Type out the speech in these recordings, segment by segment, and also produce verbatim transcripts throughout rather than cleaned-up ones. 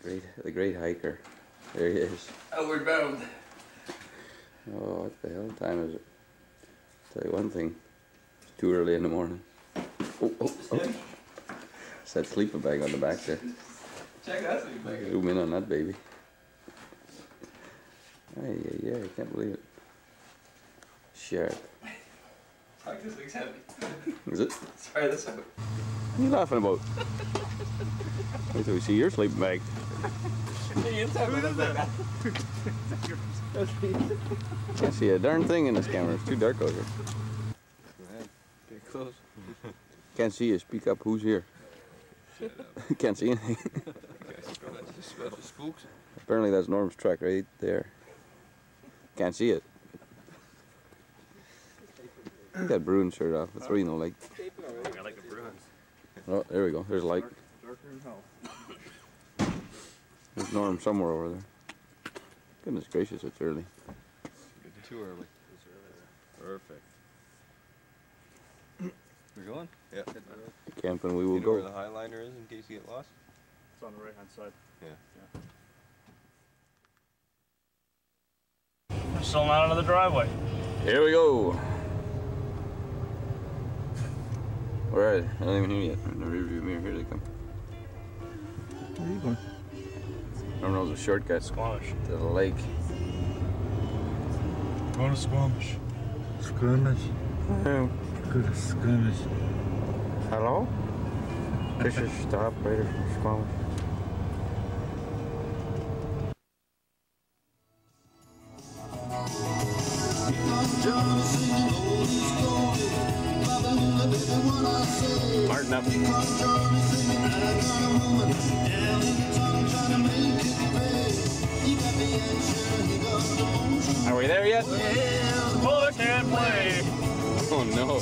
great, the great hiker. There he is. Outward bound. Oh, what the hell time is it? Tell you one thing. It's too early in the morning. Oh, oh, oh. It's that sleeping bag on the back there. Check that sleeping bag. Zoom in on that baby. Ay, yeah, yeah, I can't believe it. Sharp. Fuck, this thing's heavy. Is it? Try this out. What are you laughing about? Wait till we see your sleeping bag. Can't see a darn thing in this camera. It's too dark out here. Go ahead. Get close. Can't see you. Speak up. Who's here? Can't see anything. Spooks. Apparently that's Norm's truck right there. Can't see it. Take that Bruin shirt off. It's really no light. I like the Bruins. Oh, there we go. There's light. Darker than hell. There's Norm somewhere over there. Goodness gracious, it's early. Too early. Perfect. We're going? Yeah. Camping, we will you know go. Where the highliner is in case you get lost? It's on the right hand side. Yeah. yeah. Still not out of the driveway. Here we go. Alright, I don't even hear you yet. In the rearview mirror, here they come. Where are you going? Norm knows a shortcut Squamish. to the lake. Going to Squamish. Skirmish. Oh. Good skirmish. Hello? This is the operator from Squamish. Martin up. Are we there yet? Oh, I can't play. Oh no.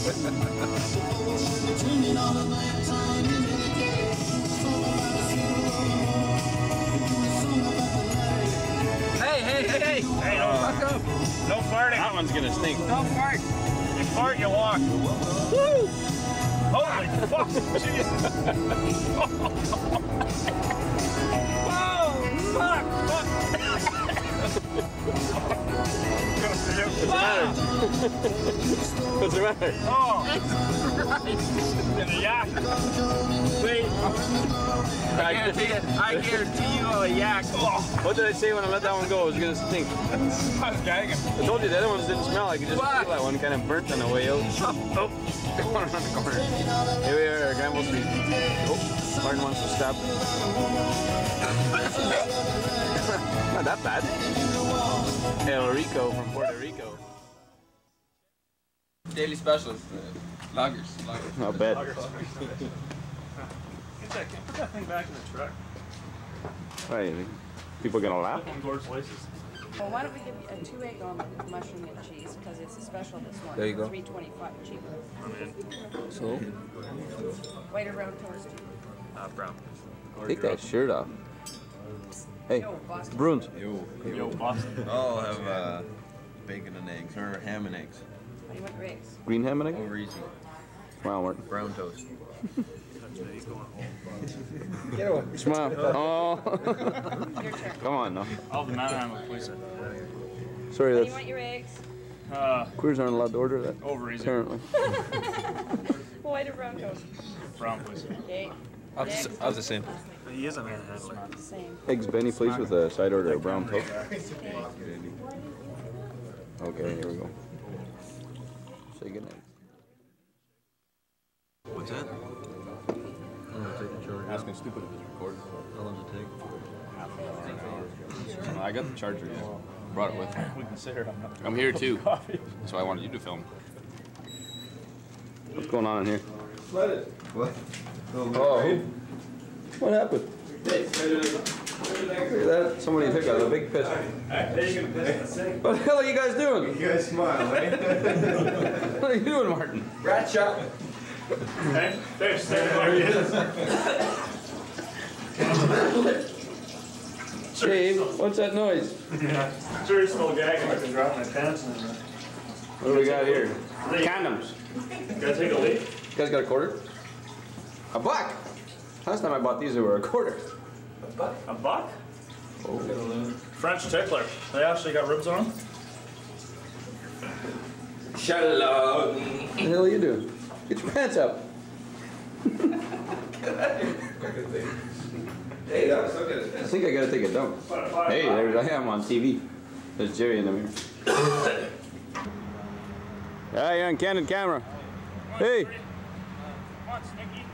Hey, hey, hey, hey! Hey, no, fuck up. No farting. That one's gonna stink. Don't fart! You fart, you walk. Woo! Holy fuck! Jesus! Whoa! Fuck! Fuck! What's the matter? What's the matter? Oh! Right! In a yak. Wait. I guarantee it. I guarantee you a yak. Oh. What did I say when I let that one go? It was gonna stink. I was gagging. I told you the other ones didn't smell. I could just feel that one kind of burnt on the way out. Oh, oh. One around the corner. Here we are, Granville Street. Oh, Martin wants to stop. Not that bad. El Rico from Puerto Rico. Daily specialist. Uh, loggers. Loggers. Not bad. Get that, put that thing back in the truck. Right, people gonna laugh? On Gord's laces. Well, why don't we give you a two egg omelet with mushroom and cheese, because it's a special this morning. There you go. three twenty-five cheaper. So, White or round toast? Uh, brown. take that shirt off. Hey, Yo, Boston. Bruins. Yo. Yo, Boston. I'll have uh, bacon and eggs, or ham and eggs. How do you want your eggs? Green ham and egg? Over easy. Smile, Martin. Brown toast. Get away. Smile. Oh. Your turn. Come on, no. I'll have the Manheim with police. Sorry, How do you that's. want your eggs? Uh, Queers aren't allowed to order that. over easy. Apparently. White or brown toast? Brown, please. Okay. I was, I was the same. He is a Manheim. Same. Eggs Benny, please, with a side order of brown toast. Okay. Okay, here we go. Say goodnight. What's that? I'm gonna take a charger. Ask me stupid if it's recorded. How long does it take? I got the charger, yeah. Brought it with me. We can sit here. I'm, not I'm here too. coffee. That's why I wanted you to film. What's going on in here? What? Oh, what happened? Look at that. Somebody took out a big piss. What the hell are you guys doing? You guys smile, eh? What are you doing, Martin? Rat shot. Hey, there's, there he is. Dave, what's that noise? Yeah. Sure, he's still gagging. I can drop my pants in there. What do we got here? Leak. Condoms. Gotta take a leak. You guys got a quarter? A buck? Last time I bought these, they were a quarter. A buck? Oh. French tickler. They actually got ribs on them. Shalom. What the hell are you doing? Get your pants up. Hey, that was so good. I think I gotta take a dump. Hey, there I am on T V. There's Jerry in the mirror. Yeah, you're on candid camera. Hey. Come on, Sneaky.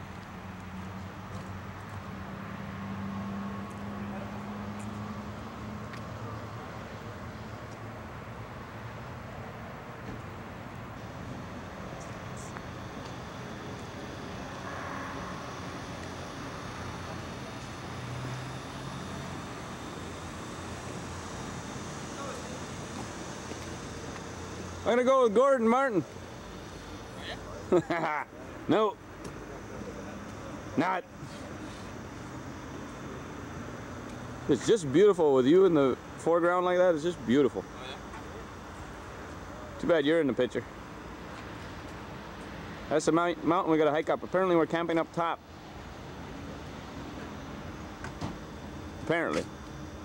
I'm gonna go with Gord and Martin. Oh, yeah? No. Not. It's just beautiful with you in the foreground like that. It's just beautiful. Oh, yeah? Too bad you're in the picture. That's the mount mountain we gotta hike up. Apparently we're camping up top. Apparently.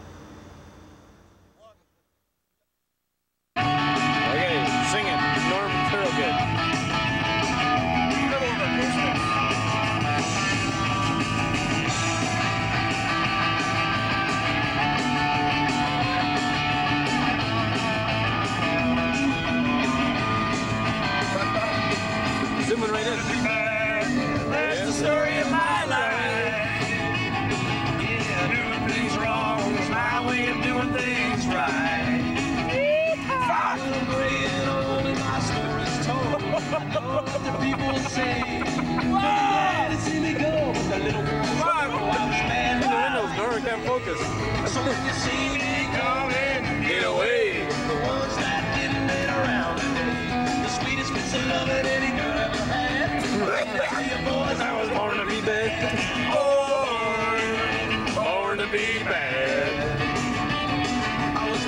Zooming right in. That's the story of my life. Yeah, doing things wrong is my way of doing things right. Fuck! Only my story's told. What the people say. Glad to see me go. The little girl. Fuck! Man, the windows, door, I can't focus. So when you see me coming, get away. The ones that didn't get around today. The sweetest bits of love that any girl ever had. Boys, I was born to be bad. Born, born to be bad. I was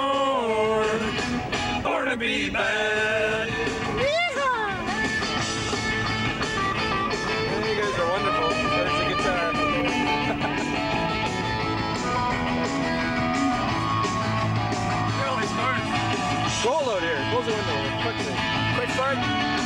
born, born to be bad. You guys are wonderful. There's the guitar. You're always smart. Cold out here. Close the window. Quick, quick fart.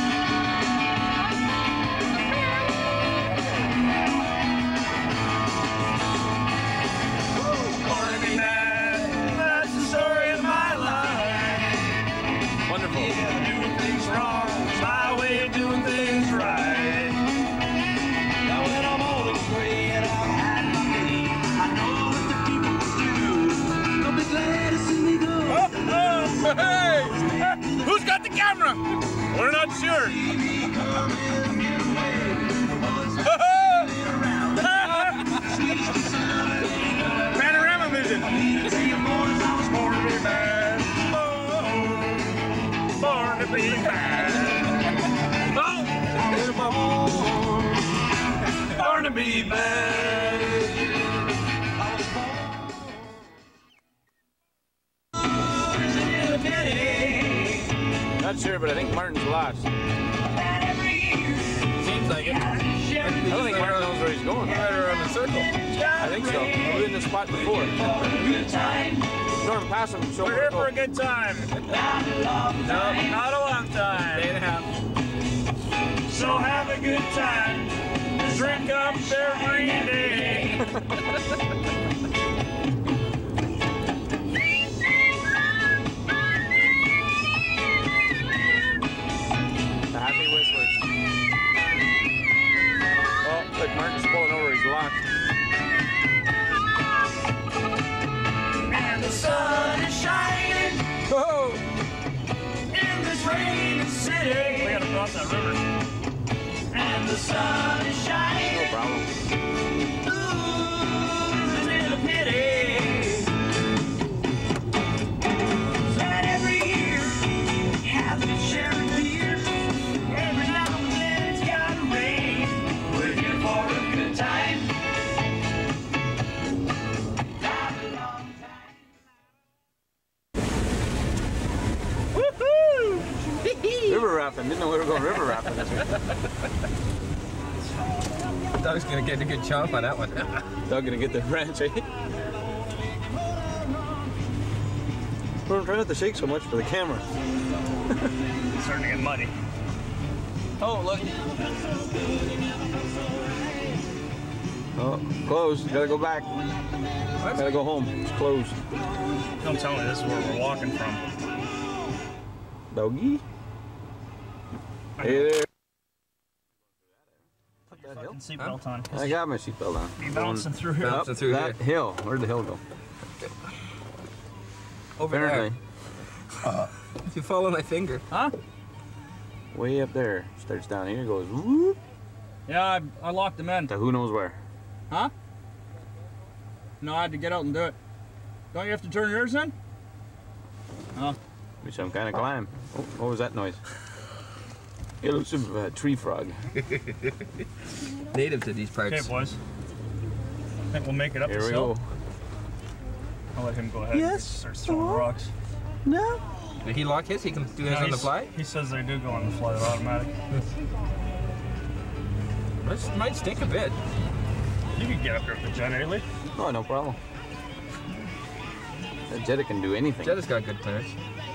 Hey! Who's got the camera? We're not sure. Panorama vision. Born to be bad. Born to be bad. Oh! Born to be bad. Not sure, but I think Martin's lost. Seems like it. I don't think Martin knows where he's going. Right around the circle. I think so. We were in this spot before. Norm, pass him. Show We're here for a good time. No, not a long time. Day and a half. So have a good time. Drink up every day. Happy whistlers. Oh, like Martin's pulling over, he's locked. And the sun is shining. Oh! In this rainy city. We gotta cross that river. And the sun is shining. No problem. Ooh, isn't it a pity that every year has been sharing beers? Every now and then it's gotta rain. We're here for a good time. Not a long time. River rafting. Didn't know we were going river rafting this week. Doug's gonna get a good chomp on that one. Doug gonna get the branch, eh? Well, I'm trying not to shake so much for the camera. It's starting to get muddy. Oh, look. Oh, closed. Gotta go back. What? Gotta go home. It's closed. Don't tell me this is where we're walking from. Doggy? Hey there. Put your fucking seatbelt on. I got my seatbelt on. Be bouncing through here. Up through that here. hill. Where'd the hill go? Over Apparently. there. If you follow my finger. Huh? Way up there. Starts down here, goes whoop Yeah, I, I locked them in. to who knows where. Huh? No, I had to get out and do it. Don't you have to turn yours in? Oh. Be some kind of climb. Oh, what was that noise? It looks like a tree frog. Native to these parts. Okay, boys. I think we'll make it up Here this we hill. go. I'll let him go ahead. Yes, He starts throwing rocks. No. Did he lock his? He can do his No, on the he's- fly? He says they do go on the fly. They're automatic. This might stink a bit. You can get up here with the generator. Oh, no problem. That Jetta can do anything. Jetta's got good clearance.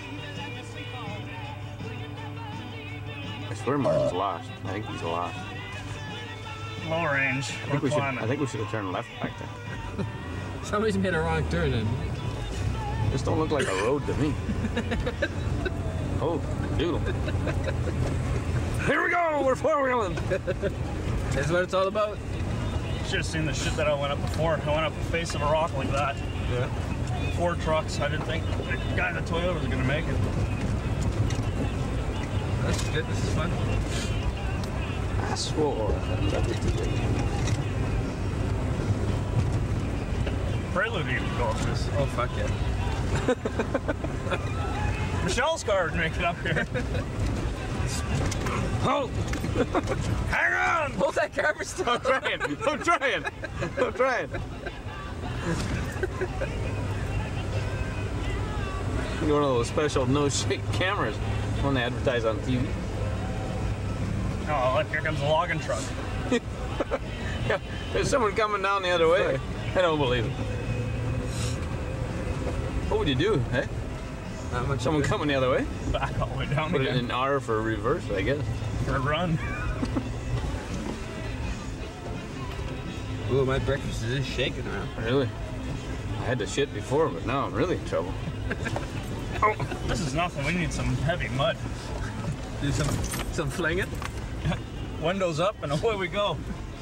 I swear Martin's lost. I think he's lost. Low range. I We're think we should. climbing. I think we should have turned left back there. Somebody's made a wrong turn and This don't look like a road to me. Oh, doodle. Here we go. We're four wheeling. this is what it's all about. Should have seen the shit that I went up before. I went up the face of a rock like that. Yeah. Four trucks. I didn't think the guy in the Toyota was gonna make it. This is good. This is fun. I swore. Prelude even goes this. Oh, fuck yeah. Michelle's car would make it up here. Oh! Hang on! Hold that camera still. I'm trying. I'm trying. I'm trying. One of those special no-shake cameras when they advertise on T V. Oh, look, here comes a logging truck. Yeah, there's someone coming down the other way. I don't believe it. What would you do, eh? Not much Someone of it. coming the other way? Back all the way down Put it again. in R for reverse, I guess. For a run. Ooh, my breakfast is just shaking around. Really? I had to shit before, but now I'm really in trouble. Oh, this is nothing. We need some heavy mud. Do some some flinging. Windows up and away we go.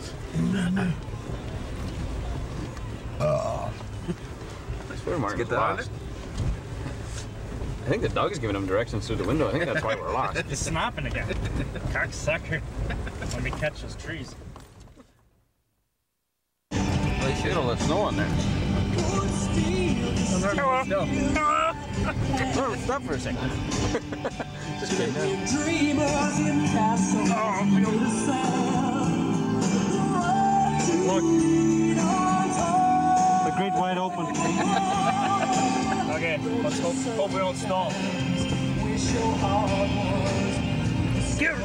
I swear Martin's get that on lost. I think the dog is giving him directions through the window. I think that's why we're lost. He's snapping again. Cocksucker. Let me catch those trees. Well, you should have let snow on there. Hello. No. Oh, stop for a second. Just kidding. Look. The great wide open. Okay, let's hope, hope we don't stall. Get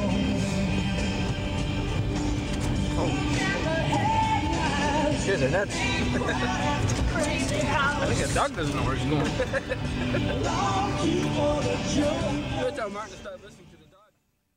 Shit, they're nuts. I think a dog doesn't know where he's going. Good tell Martin to start listening to the dog.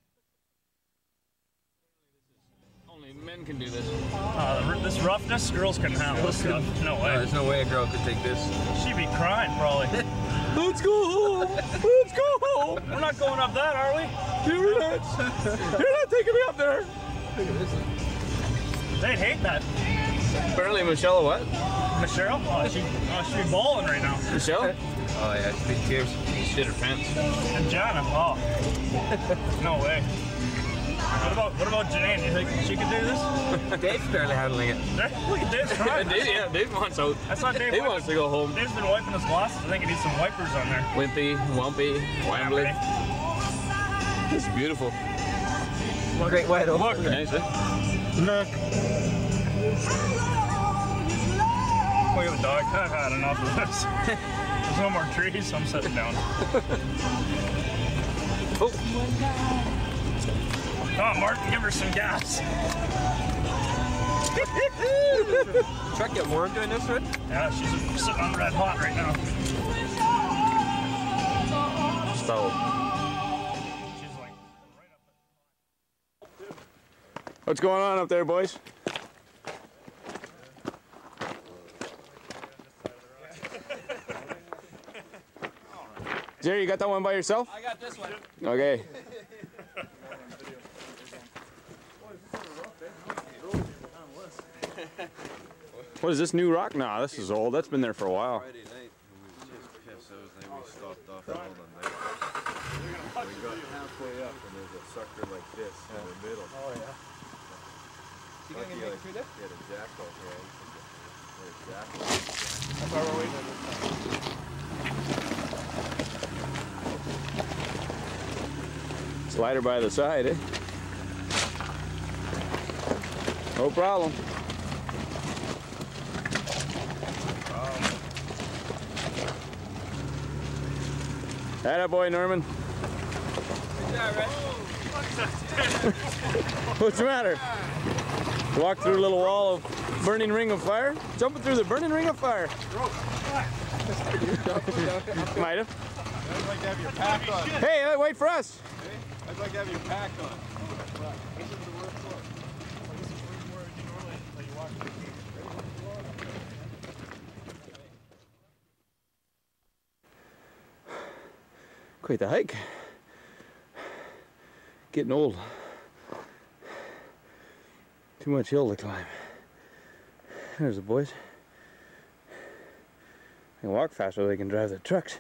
Only men can do this. Uh, this roughness, girls can handle this stuff. No No, way. there's no way a girl could take this. She'd be crying probably. Let's go home. Let's go home. We're not going up that, are we? You're nuts. You're not taking me up there. Look at this. They'd hate that. Apparently, Michelle, what? Michelle? Oh, she, oh, she'd be balling right now. Michelle? Oh yeah, big tears. Shit her pants. And Jana, oh. No way. What about what about Janine? You think she could do this? Dave's barely handling it. Look at Dave's crying. Dave, yeah, Dave wants out. I saw Dave. Dave wipe- wants to go home. Dave's been wiping his glasses. I think he needs some wipers on there. Wimpy, Wumpy, Wambly. This is beautiful. Great wide open. Look, Nice, eh? look. Look at the dog. I've had enough of this. There's no more trees, so I'm sitting down. Oh, Come on, Martin, give her some gas. Truck get warm doing this, Rich? Yeah, she's sitting on red hot right now. Stove. She's like right up. What's going on up there, boys? Jerry, you got that one by yourself? I got this one. Okay. What is this new rock? Nah, this is old. That's been there for a while. Friday night, we was just pissed. That was the night we stopped off all the night. We got halfway up and there's a sucker like this in the middle. Oh, yeah. You Lucky, gonna like, make through there? get a jackal here. Or a jackal. That's why we're waiting on this time. Slider by the side, eh? No problem. Atta boy, Norman. Good job, Rich. What's the matter? Walk through a little wall of burning ring of fire? Jumping through the burning ring of fire. Might have. I'd like to have your pack on. Hey, wait for us. I'd like to have your pack on. Quite the hike. Getting old. Too much hill to climb. There's the boys. They can walk faster so they can drive the trucks.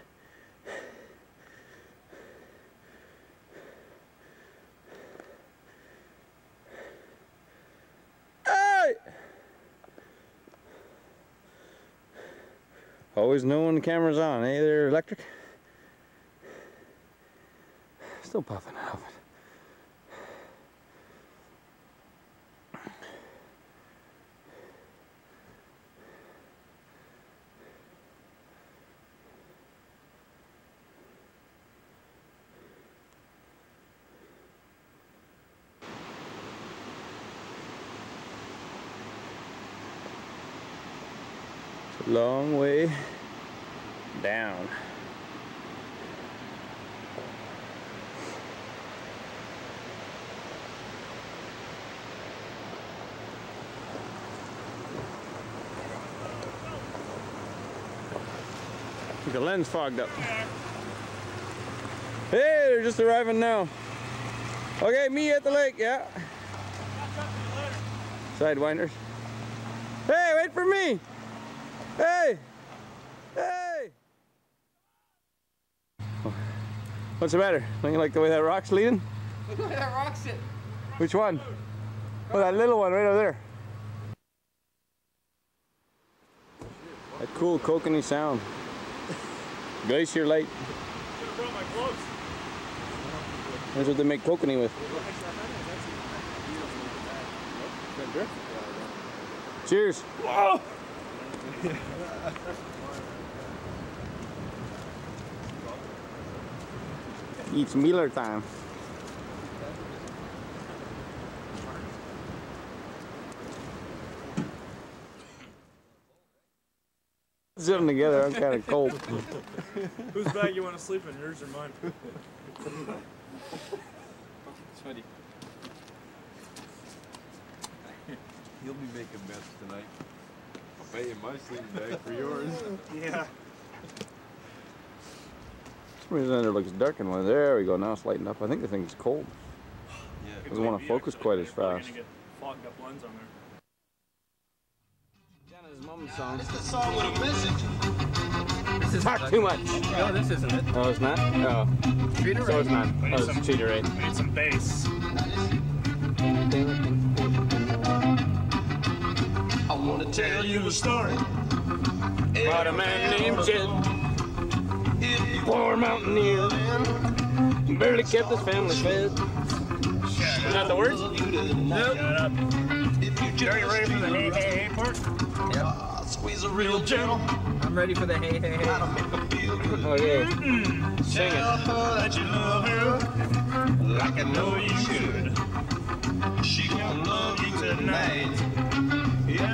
Hey! Always know when the camera's on, eh? They're electric. Still puffing out of it. It's a long way down. The lens fogged up. Hey, they're just arriving now. Okay, me at the lake, yeah. Sidewinders. Hey, wait for me. Hey, hey. What's the matter? Don't you like the way that rock's leading? Look at that rock sit. Which one? Oh, that little one right over there. That cool kokanee sound. Glacier light. That's what they make kokanee with. Cheers. Whoa! It's Miller time. Sitting together, I'm kind of cold. Whose bag you want to sleep in, yours or mine? Sweaty. You'll be making bets tonight. I'll pay you my sleeping bag for yours. Yeah. For some reason it looks dark and one. There we go, now it's lighting up. I think the thing's cold. Yeah. Doesn't want to focus quite as Probably fast. gonna get fogged up lens on there. Jana's mom's song. It's the song with a message. This is Talk too much. No, this isn't it. No, it's not? No. Treater So it's not. We need Oh, some- it's cheater rate. We need some bass. I want to tell you a story. About a man named Jed, If you poor mountaineer, barely kept his family fed. Is that the words? you to know, Shut up. if you Are you ready for the hey, hey, hey part? uh, squeeze a real gentle, I'm ready for the hey, hey, hey. that'll make her feel good. Okay. Sing Tell it. her that you love her like I know you should. She gonna love you tonight.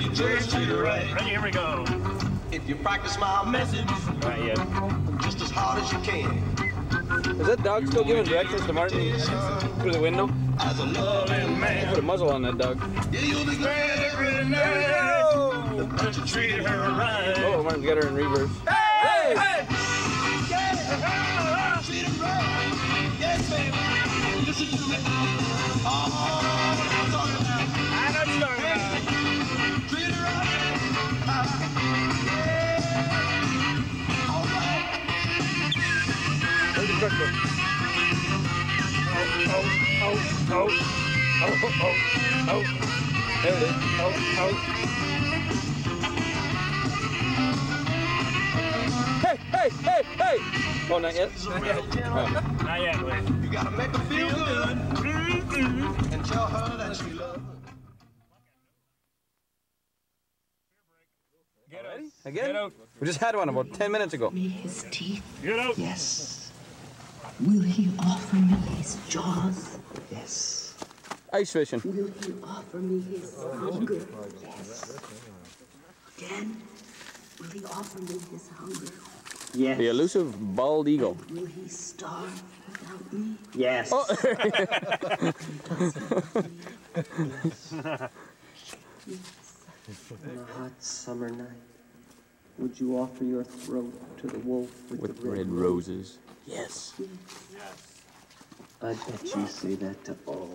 just treat her right. Ready, here we go. If you practice my message, Not yet. just as hard as you can. Is that dog still giving directions to Martin through the window? As a loving man, Put a muzzle on that dog. yeah, you'll be glad every night that you treated her right. Oh, Martin's got her in reverse. Hey, hey, treat her right. Yes, baby. Listen to me. Oh, I'm talking about. I know you're talking about. Treat her right. Uh, yeah. All right. Where's the truck go? Oh, oh, oh, oh, oh, oh. There it is. Oh, oh. Hey, hey, hey, hey! Oh, not yet? She's a real gentleman. Not yet, wait. You gotta make her feel good and tell her that you love her. Get out. Again? Get out. We just had one about ten minutes ago. Me his teeth? Get out. Yes. Will he offer me his jaws? Yes. Ice fishing. Will he offer me his hunger? Yes. Again, will he offer me his hunger? Yes. The elusive bald eagle. Will he starve without me? Yes. Oh. On a hot summer night, would you offer your throat to the wolf with, With the red, red roses. Yes. I bet you say that to all.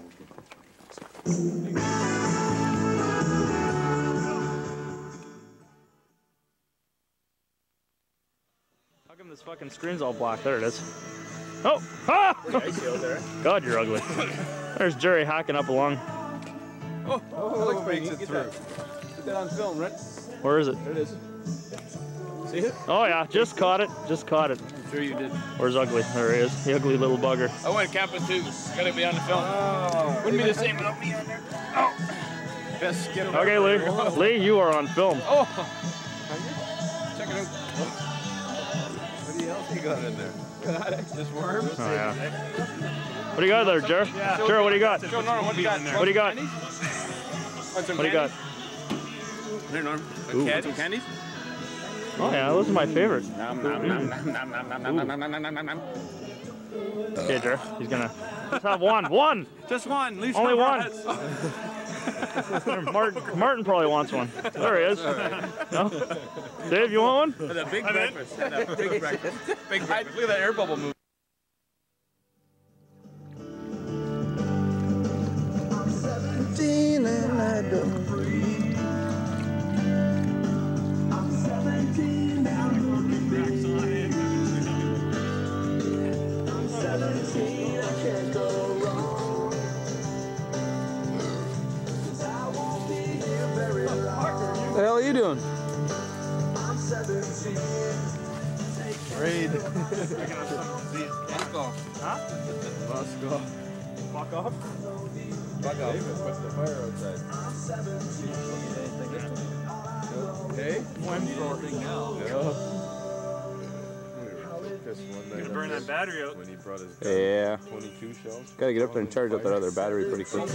How come this fucking screen's all black? There it is. Oh! Ah! God, you're ugly. There's Jerry hacking up along. Oh, that looks pretty neat. Get that. Put that on film, right? Where is it? There it is. See it? Oh yeah, just caught it. Just caught it. I'm sure you did. Where's Ugly? There he is. The ugly little bugger. I went camping too. Gotta be on the film. Oh, wouldn't be the same without me on there. Oh! Best skip. Okay, Lee. Lee, you are on film. Oh! Check it out. What else you got in there? Just worms? Oh yeah. What do you got there, Jer? Jer, what do you got? Show Norm what you got in there. What do you got? Want some What do you got? There, Norm. Ooh. Want some candies? Oh yeah, those are my favorite. Nom, nom, nom, nom, nom, nom, nom, nom, nom, nom, nom, nom, nom. Okay, Jer. He's gonna just have one. One. Just one. Leave Only some one. rats. Martin, Martin probably wants one. There he is. No? Dave, you want one? That big breakfast. That big breakfast. Big breakfast. Look at that air bubble move. I'm seventeen and I don't breathe. I'm seventeen and I'm looking back. I'm seventeen, I can't go wrong. 'Cause I won't be here very long. What the hell are you doing? I'm seventeen. Raid. Huh? Let's go. Fuck off. Fuck off. David puts the fire outside. I'm seventeen. Hey? When now. No. You gonna burn that battery out? When he brought his gun, Yeah. twenty-two shells. Gotta get up there and charge up that other battery pretty quick.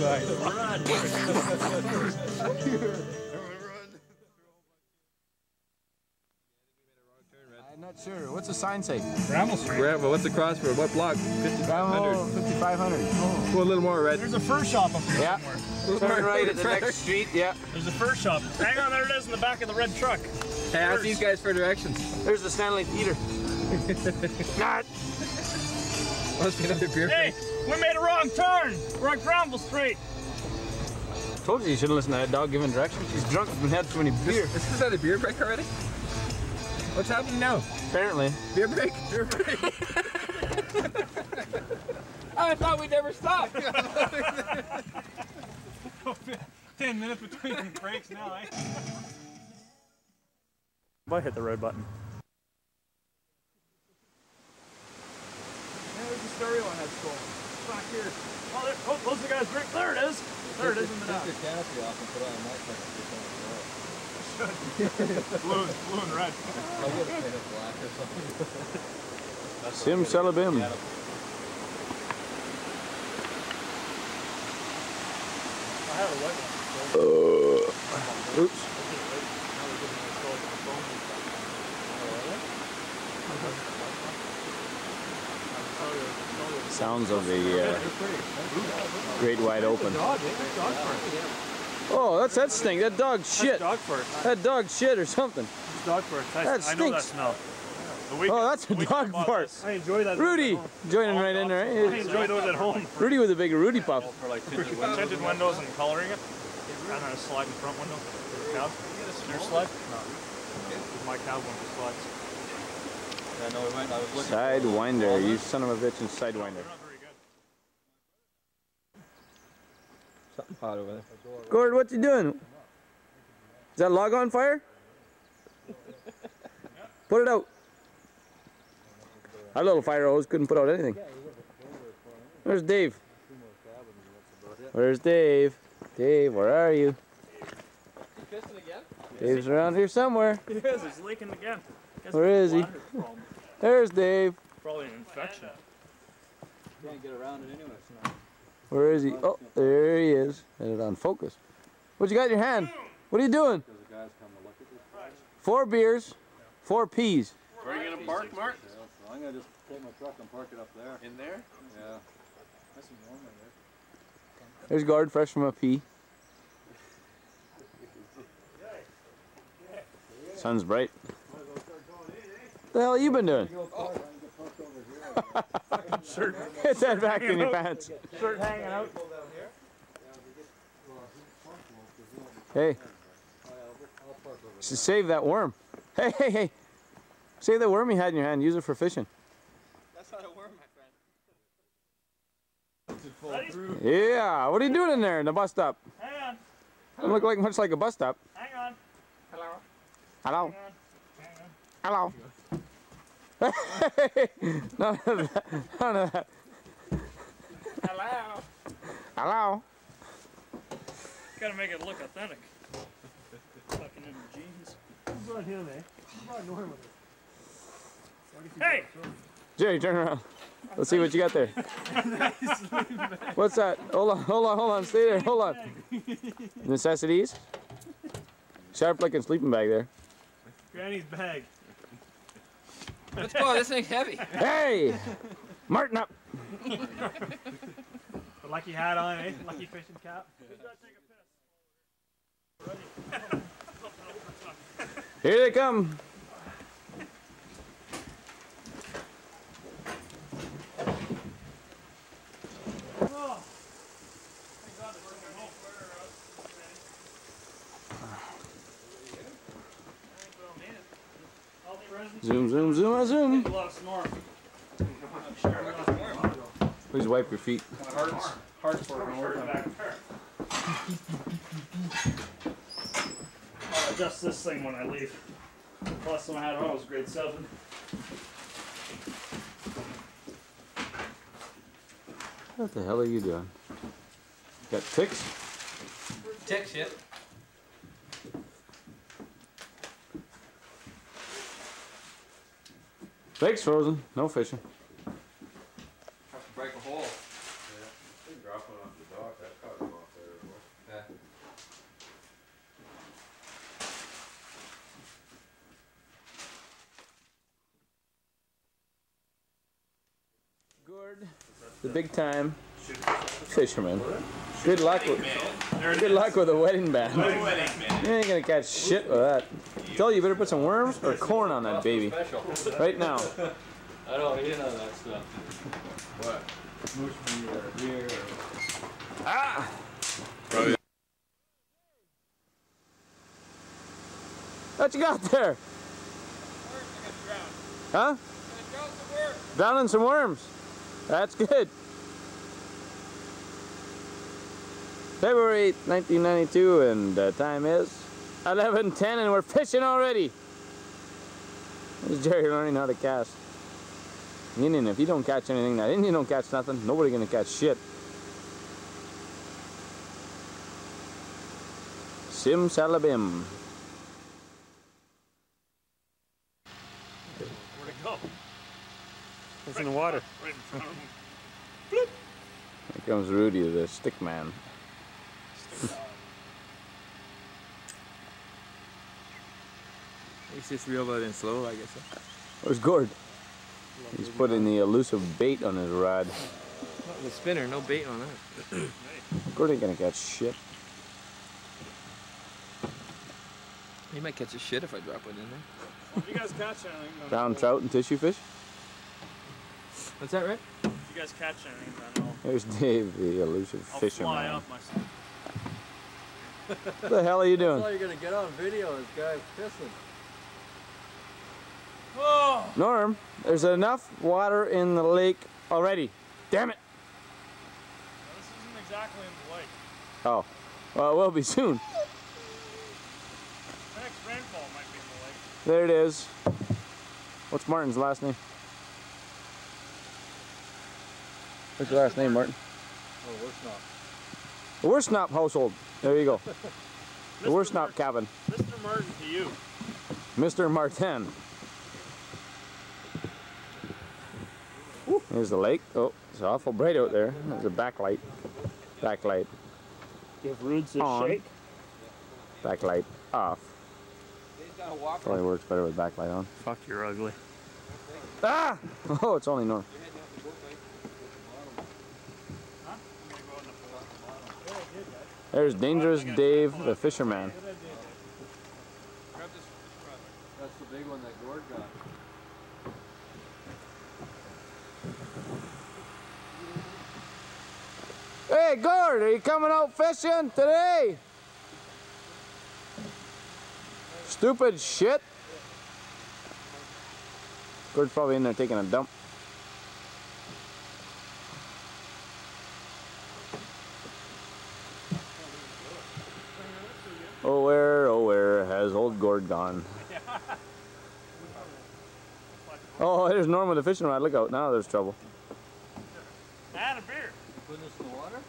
I'm not sure. What's the sign say? Bramble Street. Gravel, what's the crossroad? What block? fifty-five hundred. fifty-five hundred. Oh. Go a little more, Red. There's a fur shop up there Yeah. somewhere. Turn right at the next street. Yeah. There's a fur shop. Hang on, there it is in the back of the red truck. Hey, ask these guys for directions. There's the Stanley Theater. Not. Must be another beer. Hey, we made a wrong turn. We're on Bramble Street. Told you you shouldn't listen to that dog giving directions. He's drunk and had too many beer. Is this not a beer break already? What's happening now? Apparently. Beer break? Beer break. I thought we'd never stop. Ten minutes between breaks now, eh? I hit the red button. There's the stereo I had stolen. Back here. Oh, there, oh, those are the guys. There it is. There it is in the dock. canopy off and put on my Blue, blue and red. I would have painted it black or something. Sim Salabim. I have a white one. Uh, oops. sounds of the uh, great wide open. Oh, that's that stink. That dog shit. Dog fart. That dog shit or something. It's dog fart. I, That I know that stinks. smell. Oh, that's a dog fart. I enjoy that. Rudy joining right in there. I enjoy those at home. Rudy with a big Rudy puff. For like tinted windows. tinted windows and coloring it. And then a sliding front window for the cab. Your slide? No. My cab one just slides. Yeah, no, we went, I was looking. Sidewinder, you son of a bitch, and Sidewinder. Something hot over there. Gord, what you doing? Is that log on fire? Put it out. Our little fire hose couldn't put out anything. Where's Dave? Where's Dave? Dave, where are you? Pissing again? Dave's around here somewhere. He is, he's leaking again. Guess Where is he? There's Dave. Probably an infection. Can't get around it anyway. So. Where is he? Oh, there he is. Had it on focus. What you got in your hand? What are you doing? Four beers, four peas. Where are you going to park, Mark? I'm going to just take my truck and park it up there. In there? Yeah. Nice and warm in there. There's Gord, fresh from a pea. Sun's bright. What the hell you been doing? Shirt. Get that back in your pants. Shirt hanging out. Hey. Should save that worm. Hey, hey, hey. Save that worm you had in your hand. Use it for fishing. That's not a worm, my friend. Yeah. What are you doing in there in the bus stop? Hang on. Doesn't look like much like a bus stop. Hang on. Hello. Hello. Hang on. Hello. Hey, none of that. None of that. Hello. Hello. Gotta make it look authentic. Fucking in the jeans. Who's on him, eh? Hey! Jerry, turn around. Let's see what you got there. What's that? Hold on, hold on, hold on. Stay there. Hold on. Necessities. Sharp looking sleeping bag there. Granny's bag. Let's go. This thing's heavy. Hey! Martin up. The lucky hat on, eh? Lucky fishing cap. Who's got to take a piss? Here they come. Zoom, zoom, zoom, I zoom. Please wipe your feet. Hearts, hearts for an order. I'll adjust this thing when I leave. Last time I had it on was grade seven. What the hell are you doing? Got ticks? Tick shit. Lake's frozen. No fishing. Have to break a hole. Yeah. They drop one off the dock. That caught them off there. Yeah. Gord, the big time fisherman. Good luck with good luck with a wedding band. You ain't gonna catch shit with that. Tell you, you better put some worms or corn on that baby. Right now. I don't eat none of that stuff. What? Moosh meat or beer or... Ah! Probably. What you got there? Huh? Drowning some worms. That's good. February eighth, nineteen ninety-two, and the time is eleven ten, and we're fishing already. This is Jerry learning how to cast. Indian, if you don't catch anything, that Indian don't catch nothing, nobody gonna catch shit. Sim salabim. Where'd it go? It's in the water. Right in front of him. Here comes Rudy, the stick man. It's just real but in slow, I guess. Where's Gord? He's putting the elusive bait on his rod. The spinner, no bait on that. Gord ain't gonna catch shit. He might catch a shit if I drop it in there. Well, if you guys catch anything, then Brown I'll- trout and tissue fish. What's that, Rick? If you guys catch anything, then I'll, Here's Dave, the elusive I'll fisherman. fly off myself. What the hell are you doing? That's all you're gonna get on video is guys pissing. Oh! Norm, there's enough water in the lake already. Damn it! Well, this isn't exactly in the lake. Oh, well, it will be soon. The next rainfall might be in the lake. There it is. What's Martin's last name? What's your last name, Martin? Oh, Worsnop. The Worsnop household. There you go. The Worsnop cabin. Mister Martin to you. Mister Martin. Here's the lake. Oh, it's awful bright out there. There's a backlight. Backlight Give Rudes a on. shake. Backlight off. Probably works better with backlight on. Fuck, you're ugly. Ah! Oh, it's only Norm. There's Dangerous Dave, the fisherman. That's the big one that Gord got. Hey, Gord, are you coming out fishing today? Stupid shit. Gord's probably in there taking a dump. Oh, where, oh, where has old Gord gone? Oh, there's Norm with the fishing rod. Look out, now there's trouble. And a beer. Putting this in the water?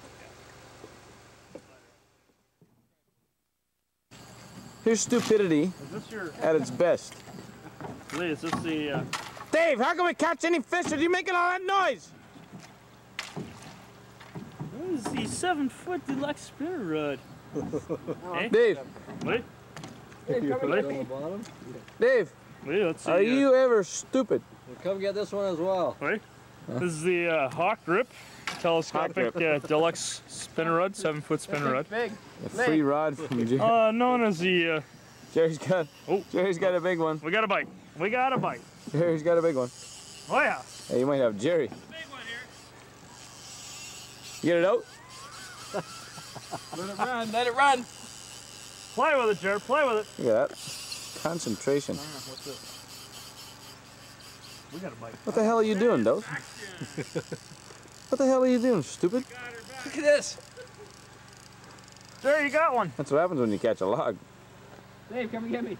Here's stupidity Is this your... at its best. Lee, is this the... Uh... Dave, how can we catch any fish with you making all that noise? This is the seven foot deluxe spinner rod. Hey? Dave. Lee? Hey, Lee? on the bottom. Dave, Lee, let's see. are uh, you ever stupid? Well, come get this one as well. Lee? This is the uh, Hawk Grip telescopic Hawk uh, deluxe spinner rod, seven foot spinner rod. Big. A free rod from Jerry. Uh, known as the... Uh, Jerry's got, oh. Jerry's got a big one. we got a bite. We got a bite. Jerry's got a big one. Oh yeah. Hey, you might have Jerry. Big one here. You get it out? Let it run. Let it run. Play with it, Jared. Play with it. Look at that. Concentration. What's this? We got a bite. What the hell are you doing, Dose? What the hell are you doing, stupid? Look at this. There, you got one. That's what happens when you catch a log. Dave, come and get me.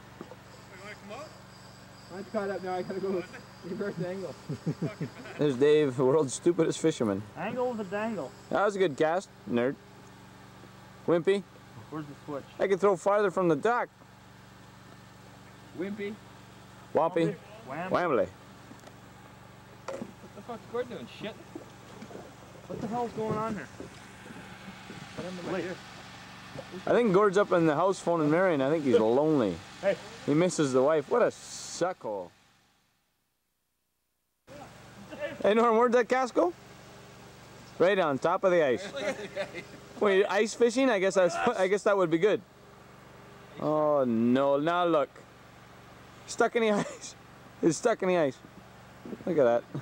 I'm caught up now. I gotta go reverse angle. There's Dave, the world's stupidest fisherman. Angle of the dangle. That was a good cast, nerd. Wimpy, Where's the switch? I can throw farther from the dock. Wimpy. Wompy, Wham. Whamley. What the fuck's Gord doing? Shit. What the hell's going on here? Put him in my ear. I think Gord's up in the house phoning Mary, and I think he's lonely. Hey. He misses the wife. What a suckhole. Hey, Norm, where'd that cast go? Right on top of the ice. Wait, ice fishing? I guess that's, I guess that would be good. Oh no! Now look, stuck in the ice. It's stuck in the ice. Look at that.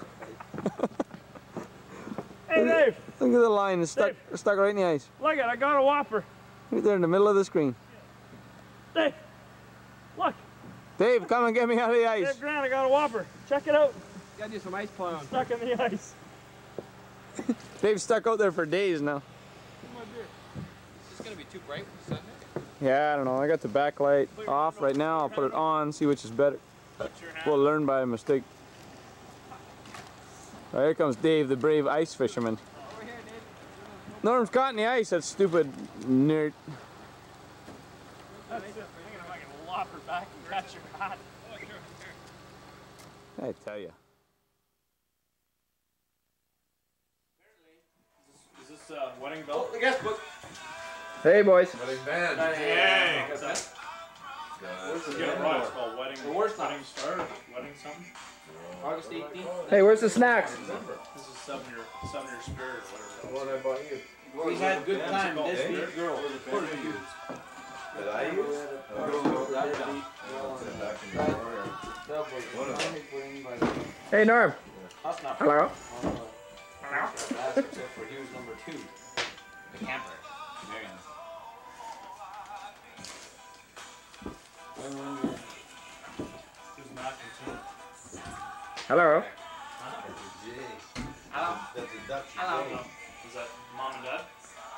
Hey, Dave. Look at the line. It's stuck, Dave. stuck right in the ice. Look at it. I got a whopper. Right there in the middle of the screen. Dave. Look. Dave, come and get me out of the ice. Dave Grant, I got a whopper. Check it out. Gotta do some ice plowing. Stuck in the ice. Dave's stuck out there for days now. Is this gonna be too bright with the sun? Yeah, I don't know. I got the backlight off right now. I'll put it on, see which is better. We'll learn by mistake. Right, here comes Dave, the brave ice fisherman. Norm's caught in the ice, that stupid nerd. That's it. I'm thinking if I can lop her back and catch her hat. I tell you. Is this uh, wedding belt? The guest book. Hey, boys. Wedding band. Hey. What's that? What's the right? It's called wedding. The Worsnop. Wedding star. Wedding something. August eighteenth. Hey, where's the snacks? This is Sumner, Sumner Spirit or What I bought you? We had a good time. This week, girl. Did I use? Hey, Norm. That's not Hello. That's except for he was number two. The camper. Very nice. Who's not content? Hello. Hello. Hello. Is that mom and dad?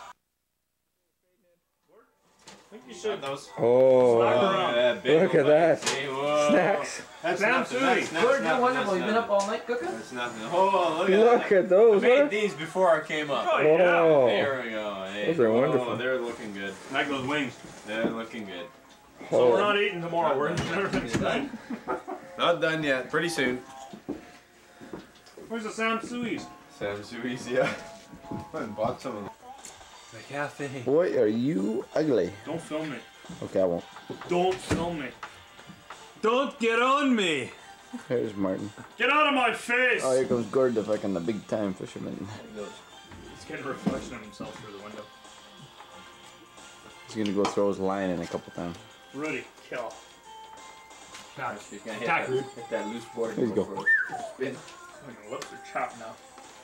I think you should. Those. Oh, yeah, big look at one. that. See, whoa. Snacks. That's Sam nothing. That's, Suey. that's Gord, you're nothing. wonderful. That's You've been up nothing. all night cooking? That's nothing. Oh, look at Look that. at those. I made What? these before I came up. Oh, yeah. Oh, There we go. Hey. those are Oh, wonderful. they're looking good. Like those wings. They're looking good. So we're Oh. not eating tomorrow. We're eating everything tonight. Not done yet. Pretty soon. Where's the Sam Suey's? Sam Suey's, yeah. Went and bought some of them. The cafe. Boy, are you ugly. Don't film me. Okay, I won't. Don't film me. Don't get on me. There's Martin. Get out of my face! Oh, here comes Gord, the fucking the big time fisherman. He's getting a reflection of himself through the window. He's gonna go throw his line in a couple times. Ready, kill. Attack. He's gonna hit Attack. that, hit that loose board. Here you go. before it spins. My lips are chapped now.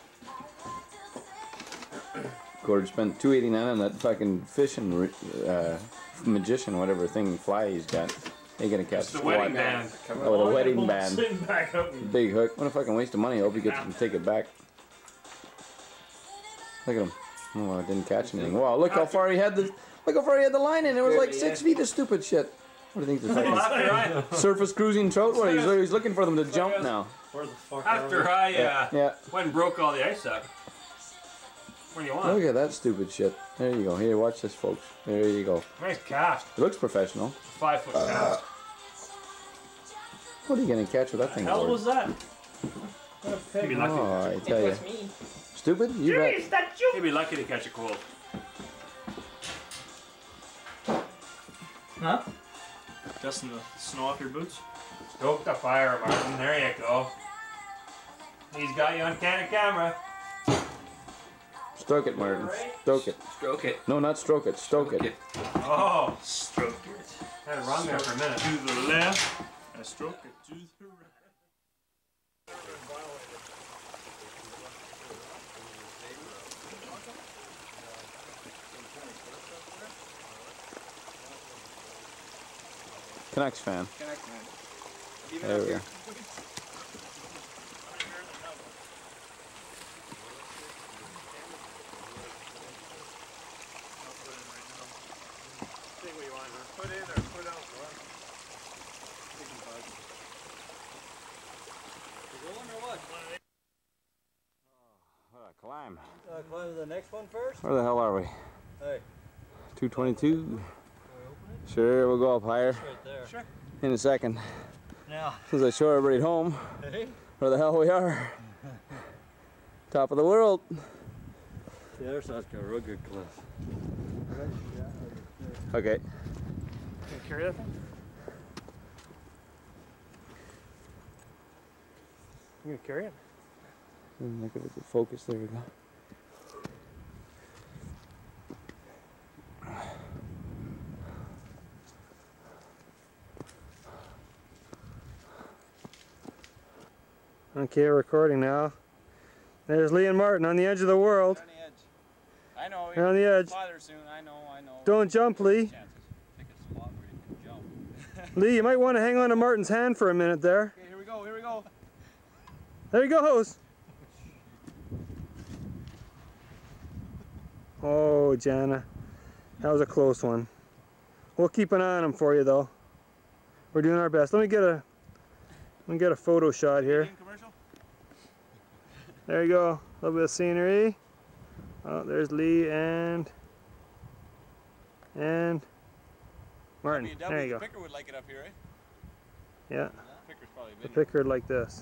Gord spent two eighty-nine on that fucking fishing uh, magician, whatever thing fly he's got. Ain't gonna catch It's the wedding band. Oh, the wedding Pull band. Sitting back up. and- Big hook. What a fucking waste of money. I hope he gets to take it back. Look at him. Oh, I didn't catch anything. Wow, look how far he had the look how far he had the line in. There was like six feet of stupid shit. What do you think? Well, This after I, surface cruising trout? What? He's, he's looking for them to jump now. Where the fuck after I uh, Yeah. went and broke all the ice up. What do you want? Look at that stupid shit. There you go. Here, watch this, folks. There you go. Nice cast. It looks professional. Five foot cast. What are you gonna catch with that thing? Hell Gord? was that? What a pig. He'd be lucky. Oh, I It tell you. was me. Stupid? You bet. Jeez, that you. He'd be lucky to catch a cold. Huh? Dusting the snow off your boots. Stoke the fire, Martin. There you go. He's got you on can of camera. Stroke it, Martin. Stroke it. Stroke it. No, not stroke it. Stoke it. Oh, stroke it. Had it wrong there for a minute. To the left. I stroke it to the right. Canucks fan. Connect, man. Even There up we here. go. Put in or put out. Climb. Uh, climb to the next one first? Where the hell are we? Hey. two twenty-two. Sure, we'll go up higher Right there. Sure. in a second. Now. As I show everybody at home Hey. where the hell we are. Top of the world. Yeah, there's that's got a real good cliff. Okay. Can you carry that thing? You gonna carry it? Look at the focus. There we go. Okay, recording now. There's Lee and Martin on the edge of the world. On the edge. I know. You're on the edge. Father soon. I know. I know. Don't jump, Lee. Chances. Pick a spot where you can jump. Lee, you might want to hang on to Martin's hand for a minute there. Okay, here we go. Here we go. There he goes. Oh, Jana. That was a close one. We'll keep an eye on him for you, though. We're doing our best. Let me get a let me get a photo shot here. There you go. A little bit of scenery. Oh, there's Lee and and Martin. There you go. The picker would like it up here, eh? Yeah. The picker's probably The been picker like this.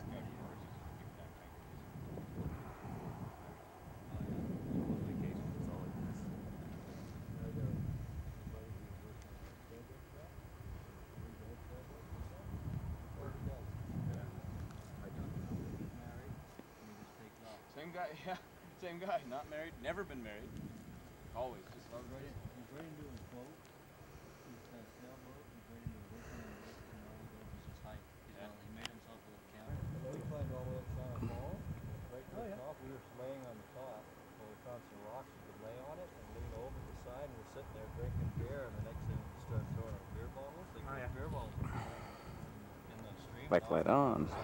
Same guy, yeah. Same guy. Not married, never been married. Always just loved He's it. ready, he's ready to do his boat. He's got a sailboat. He's ready to work on it. You know, he does his hike. He's Yeah. got, he made himself a little cabin. We climbed all the way up Santa Falls. Right to Oh, the yeah. top. We were laying on the top. Well, we found some rocks. We could lay on it and lean over to the side. And we're sitting there drinking beer. And the next thing we start throwing our beer bottles. Like Oh, yeah. beer bottles in the stream. Backlight on. It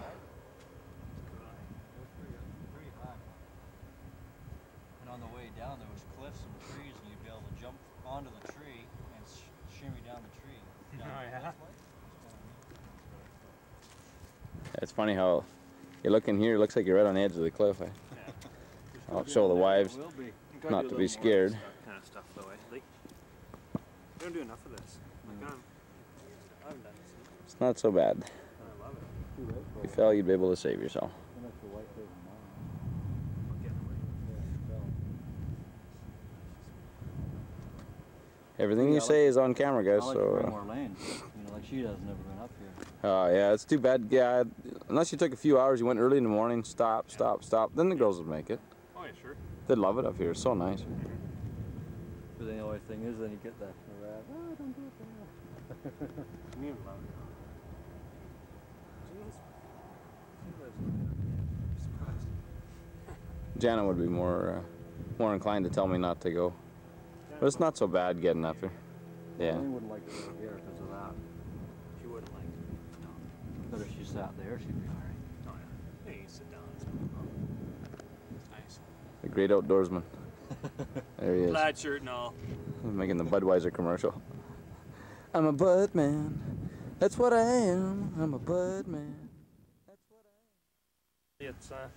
was pretty, pretty high. And on the way down there was cliffs and trees and you'd be able to jump onto the tree and sh shimmy down the tree. Down Oh, the yeah. cliff like. It's funny how you look in here, it looks like you're right on the edge of the cliff. Eh? Yeah. I'll show the wives Will be. not to be scared. Kind of stuff though, eh? Like, we don't do enough of this. Like, I'm, I haven't done this. It's not so bad. And I love it. If you fell, you'd be able to save yourself. Everything you say is on camera, guys. I like So. to bring uh, more lanes. You know, like she has never been up here. Oh, yeah, it's too bad. Yeah, unless you took a few hours, you went early in the morning, stop, stop, stop, then the girls would make it. Oh, yeah, sure. They'd love it up here. It's so nice. But then the only thing is, then you get that rat. Oh, don't do it there. Me and love it. Jeez. She lives in there. I'm surprised. Jana would be more, uh, more inclined to tell me not to go. But it's not so bad getting up here. Yeah. I wouldn't like to go here because of that. She wouldn't like it. No. But if she sat there, she'd be alright. Oh, yeah. Hey, you sit down. It's no problem. It's nice. The great outdoorsman. There he is. Plaid shirt and all. Making the Budweiser commercial. I'm a bud man. That's what I am. I'm a bud man. That's what I am. It's, uh,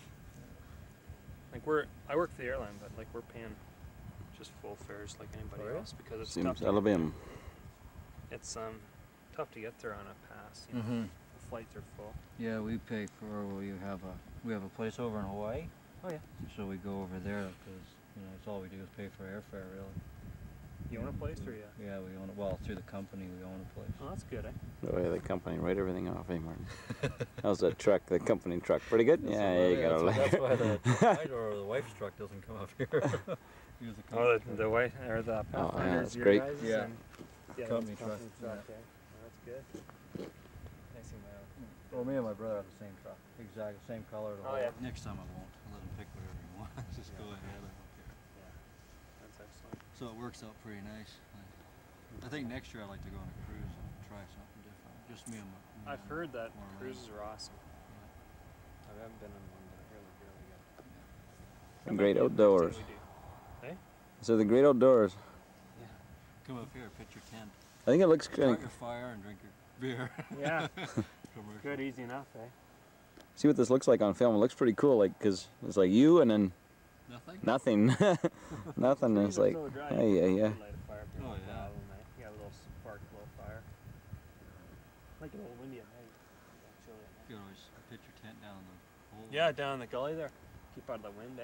like we're, I work for the airline, but like we're paying just full fares like anybody Oh, yeah? else because it's Seems tough to Alabama. Get, it's um tough to get there on a pass. You know? Mhm. The flights are full. Yeah, we pay for. We have a we have a place over in Hawaii. Oh yeah. So we go over there because you know it's all we do is pay for airfare really. You own a place or yeah? Yeah, we own it. Well, through the company we own a place. Oh, that's good, eh? Oh, yeah, the company write everything off, eh, Martin? How's that truck, the company truck? Pretty good? That's Yeah, why- you got a that's, that's why the letter. my or the wife's truck doesn't come up here. Use the Oh, company the, the white or the Oh, yeah, Pathfinder's that's your great. guys' Yeah. and- yeah, Company that's truck, company yeah. truck, eh? Oh, that's good. I see my own. Well, me and my brother have the same truck. Exactly, same color. The Oh, whole- yeah. Next time I won't. I'll let him pick whatever he wants. Just go ahead. I don't care. Yeah, that's excellent. So it works out pretty nice. I, I think next year I'd like to go on a cruise and try something different. Just me and my. me I've and heard that Orlando. cruises are awesome. I haven't been on one, but I hear they're really good. The great outdoors. We do. Hey? So the great outdoors. Yeah. Come up here, pitch your tent. I think it looks Start kind your fire and drink your beer. Yeah. Commercial. Good, easy enough, eh? See what this looks like on film. It looks pretty cool, like, because it's like you and then Nothing? nothing. Nothing. It's like, yeah, yeah, yeah. Light a fire, Oh, no yeah. problem, eh? You got a little spark, a little fire. Like a little windy at night. Chilly at night. You can always pitch your tent down the hole. Yeah, down in the gully there. Keep out of the wind, eh?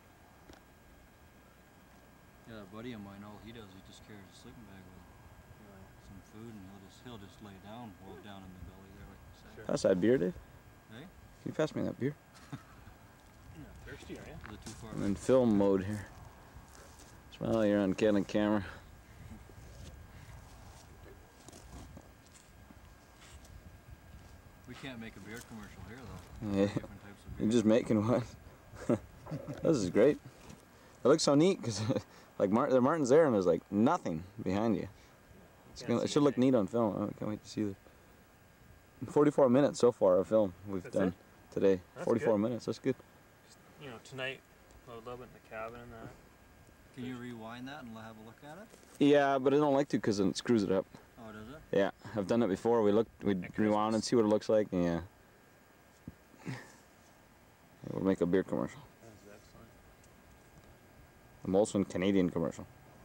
Yeah, a buddy of mine, all he does, he just carries a sleeping bag with him. Some food, and he'll just he'll just lay down, well down in the gully there, like you said. Pass that beer, Dave. Hey? Can you pass me that beer? You're not thirsty, are you? Is it too far? I'm in film mode here. Smile, you're on Canon camera. We can't make a beer commercial here, though. Yeah. Different types of beer. You're just making one. This is great. It looks so neat because, like, Martin, the Martin's there and there's like nothing behind you. It's gonna, it should look neat on film. I can't wait to see the forty-four minutes so far of film we've That's done it? today. That's forty-four good. minutes. That's good. You know, tonight, load up in the cabin and that. Can you rewind that and have a look at it? Yeah, but I don't like to because then it screws it up. Oh, does it? Yeah, I've done it before. We looked, we rewound and see what it looks like. And yeah, we'll make a beer commercial. That's excellent. A Molson Canadian commercial.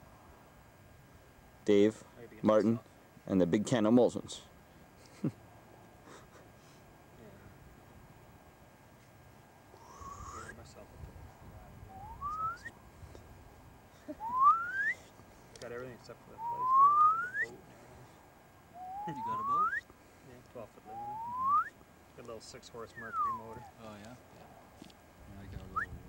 Dave, Maybe Martin, and the big can of Molsons. Got everything except for the place now. Got the boat and everything. You got a boat? Yeah, twelve foot limit. Got a little six horse Mercury motor. Oh, yeah? Yeah, I got a little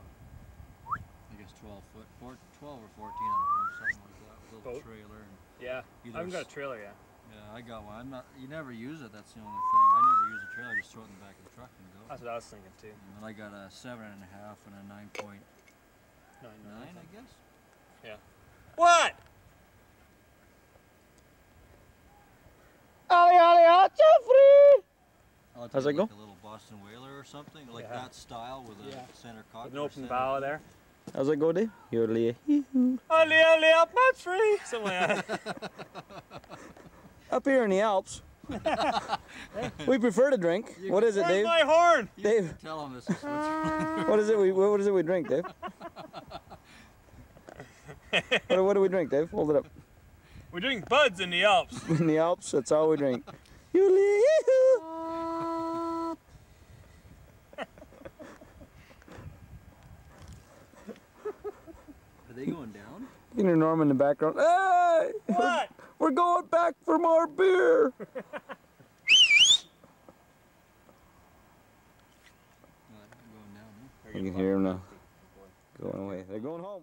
twelve foot, four, twelve or fourteen, I don't know, something like that. Little Boat? trailer. And Yeah, I haven't got a trailer yet. Yeah, I got one. I'm not. You never use it. That's the only thing. I never use a trailer. Just throw it in the back of the truck and go. That's what I was thinking too. And then I got a seven and a half and a nine point Nine, nine, I guess. Yeah. What? Ollie, ollie, ollie, Jeffrey! I'll How's take it go? like a little Boston Whaler or something, like Yeah. that style with a Yeah. center cockpit. With an open bow there. How's it go, Dave? You're Ollie, Ollie, ollie, up my tree. Something like that. up here in the Alps. We prefer to drink. What is it, Where's Dave? my horn? Dave. Tell them this is Switzerland. What is it? We what is it we drink, Dave? what, what do we drink, Dave? Hold it up. We're doing buds in the Alps. In the Alps, that's all we drink. Are they going down? You know Norm in the background. Hey! What? We're going back for more beer. You can hear them now. Going away. They're going home.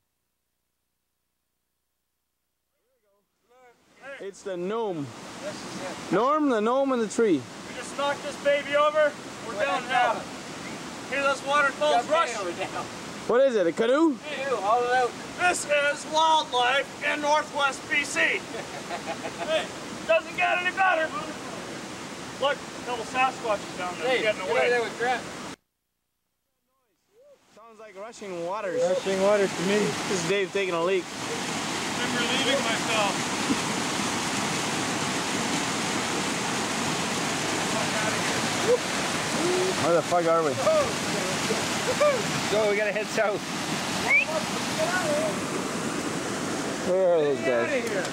It's the gnome. Norm, the gnome in the tree. We just knocked this baby over. We're down now. Hear those waterfalls rush. What is it, a canoe? Haul it out. This is wildlife in northwest B C. Hey, doesn't get any better. Look, a couple Sasquatches down there. Hey, getting get away. over there with Grant. Sounds like rushing waters. Rushing waters to me. This is Dave taking a leak. I'm relieving myself. Where the fuck are we? Go, we gotta head south. Where are those guys?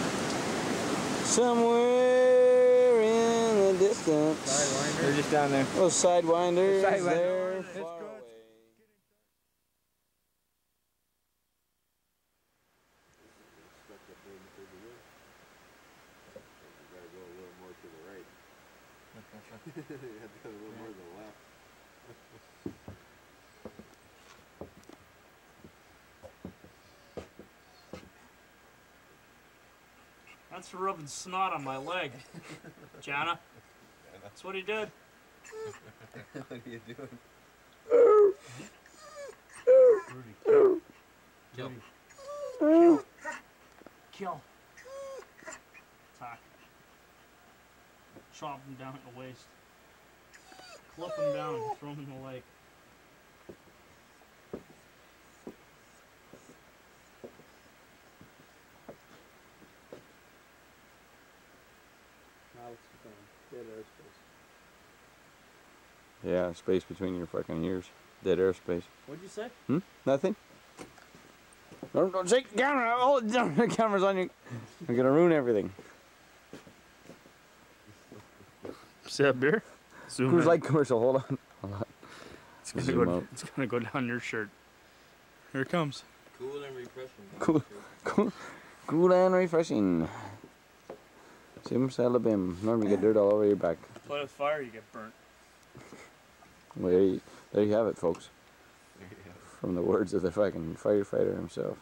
Somewhere in the distance. They're just down there. Those sidewinders. The Sidewinder. They're It's far good. away. You have to go a little more to the left. That's for rubbing snot on my leg. Jana. That's what he did. What are you doing? Kill. Kill. Kill. Attack. Chop him down at the waist. Clip him down and throw him in the lake. Now it's gone. Dead airspace. Yeah, space between your fucking ears. Dead airspace. What'd you say? Hmm? Nothing? Don't, don't shake the camera. Hold it down. The camera's on you. You're gonna ruin everything. Is that beer? Zoom Who's in. like commercial? Hold on. Hold on. It's gonna, Zoom go, out. it's gonna go down your shirt. Here it comes. Cool and refreshing. Cool, cool, cool and refreshing. Sim salabim. Normally you get dirt all over your back. Play with fire, you get burnt. Well, there you, there you have it, folks. From the words of the fucking firefighter himself.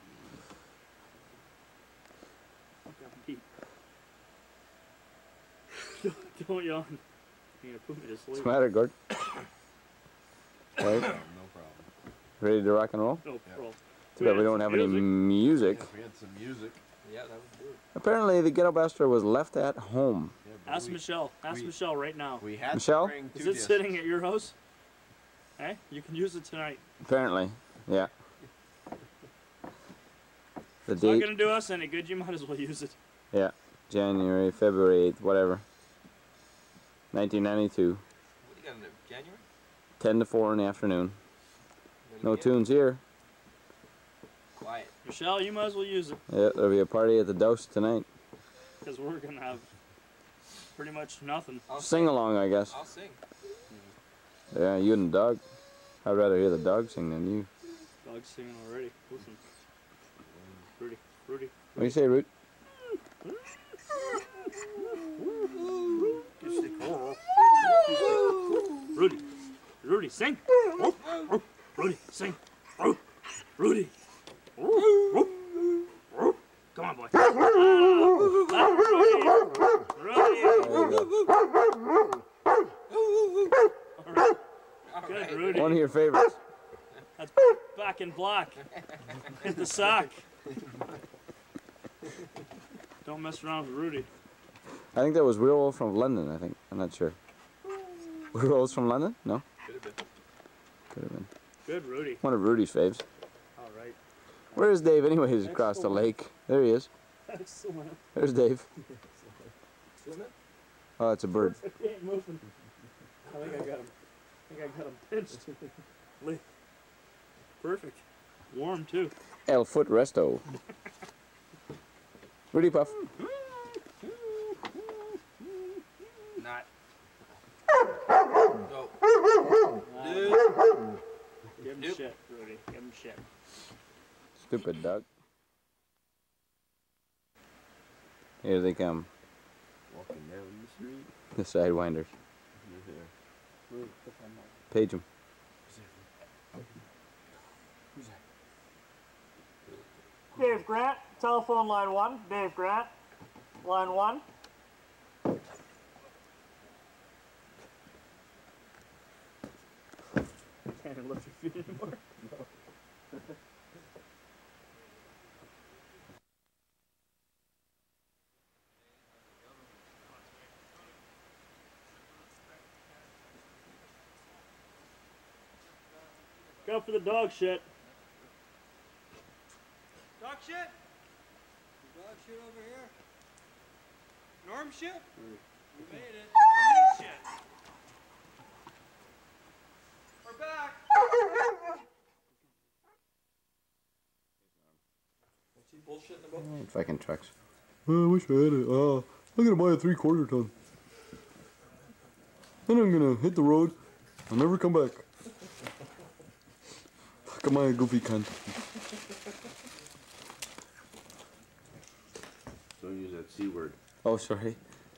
don't, don't yawn. You're gonna put me to sleep. What's the matter, Gord? Right? No problem. Ready to rock and roll? No problem. Too bad we don't have any music. Yeah, if we had some music. Yeah, that would do it. Apparently, the Ghetto Bastard was left at home. Yeah, but Ask we, Michelle. Ask we- Michelle right now. We had Michelle? to bring Is two it discs. sitting at your house? Hey, you can use it tonight. Apparently, yeah. The It's not date, gonna do us any good. You might as well use it. yeah, January, February eighth, whatever. nineteen ninety-two, What do you got in there? January? ten to four in the afternoon. What do No you get? tunes here. Quiet. Michelle, you might as well use it Yeah, there'll be a party at the Dose tonight. because we're gonna have pretty much nothing. I'll Sing along, I guess. I'll sing. Yeah, you and the dog. I'd rather hear the dog sing than you. Dog's singing already. Listen. Rudy, Rudy. What do you say, Root? Rudy, Rudy, sing. Rudy, sing. Rudy. Come on, boy. Ah, Rudy. Rudy. Good, Rudy. One of your favorites. That's back in black. Hit the sock. Don't mess around with Rudy. I think that was Werewolf from London, I think. I'm not sure. Werewolves from London? No? Could have been. Could have been. Good, Rudy. One of Rudy's faves. All right. Where is Dave anyway? He's across the lake. There he is. Excellent. There's Dave. Swimming? Oh, it's a bird. He ain't moving. I think I got him. I think I got him pinched. Perfect. Warm too. El Foot Resto. Rudy Puff. Not. Go. Give him shit, Rudy. Give him shit. Stupid dog. Here they come. Walking down the street. The Sidewinders. Page them. Dave Grant, telephone line one. Dave Grant, line one. Can't even lift your feet anymore. No. Go for the dog shit. Dog shit? Dog shit over here? Norm shit? Mm. We made it. Norm shit. We're back. What's he bullshitting about? Fucking trucks. Oh, I wish I had it. Uh, I'm gonna buy a three quarter ton. Then I'm gonna hit the road. I'll never come back. Fuck am I a goofy cunt? Don't use that C word. Oh, sorry.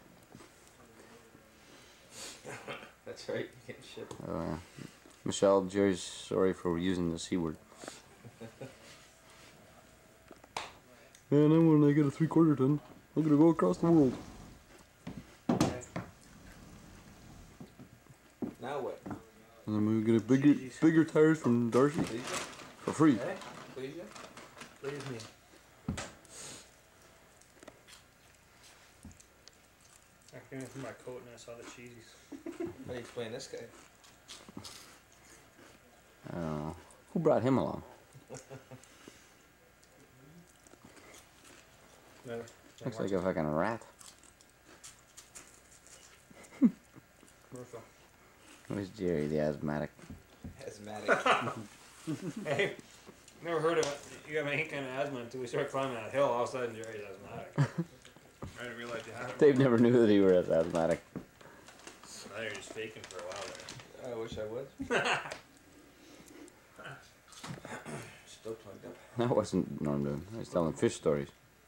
That's right, you can't shit. Oh, yeah. Michelle, Jerry's sorry for using the C word. And then when I get a three quarter ton, I'm gonna go across the world. Now what? And I'm gonna get bigger, bigger tires from Darcy for free. Hey, please you? Please me. I came in from my coat and I saw the cheesies. How do you explain this guy? Oh, who brought him along? Never. Looks like a fucking rat. Commercial. Where's Jerry, the asthmatic? Asthmatic. Hey, never heard of it. You got any kind of asthma until we start climbing that hill. All of a sudden, Jerry's asthmatic. I didn't realize you had it. Dave never knew that he was asthmatic. Now you're just faking for a while there. I wish I was. Still plugged up. That wasn't Norm doing. He was telling fish stories.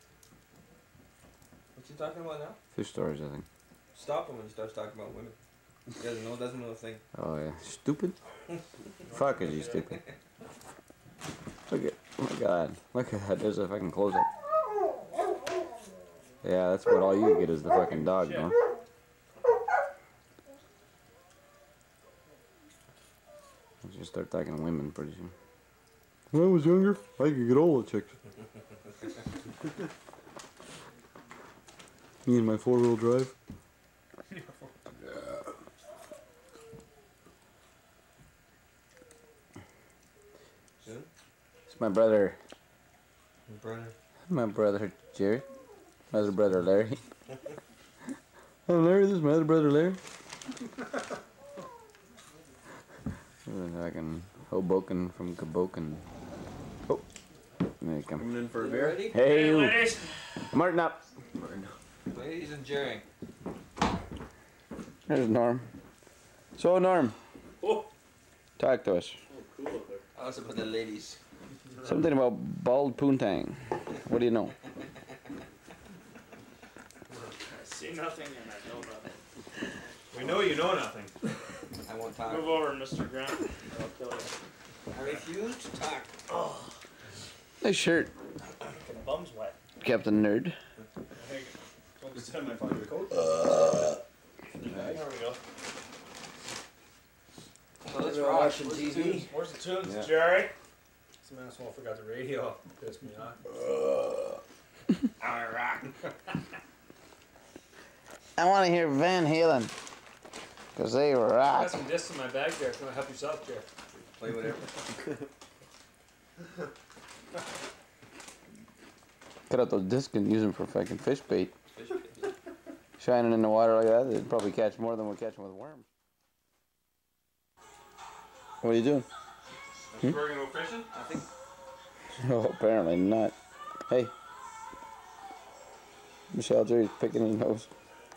What's he talking about now? Fish stories, I think. Stop him when he starts talking about women. He doesn't know, doesn't know a thing. Oh, yeah. Stupid? Fuck is he stupid. Look at, oh my god. Look at that. There's a fucking close-up. Yeah, that's what all you get is the fucking dog, no? I'll just start talking to women pretty soon. When I was younger, I could get all the chicks. Me and my four-wheel drive. Soon? It's my brother. Your brother? My brother Jerry. My other brother Larry. Oh, Larry, this is my other brother Larry. Fucking Hoboken from Caboken. Oh, there you come. Coming in for a beer? Hey, Hey, you. ladies. Martin up. Ladies and Jerry. There's Norm. So Norm, Oh, talk to us. cool up there. I was about the ladies. Something about bald poontang. What do you know? I see nothing and I know nothing. We know you know nothing. I won't talk. Move over, Mister Grant. I'll kill you. I refuse to talk. Oh. Nice shirt, Bum's wet. Captain Nerd. Just my fucking coat. Uh, There we go. So let's rock. Watching T V. Where's the tunes, yeah. Jerry? Some asshole forgot the radio. Pissed me off. Uh. Alright. I want to hear Van Halen. Because they I rock. got some discs in my bag there. Can I help yourself, Jerry? Play whatever. Cut out those discs and use them for fucking fish bait. Fish bait. Shining in the water like that, they'd probably catch more than we're catching with worms. What are you doing? Hmm? We're gonna go fishing? I think. Oh, apparently not. Hey. Michelle Jerry's picking his nose.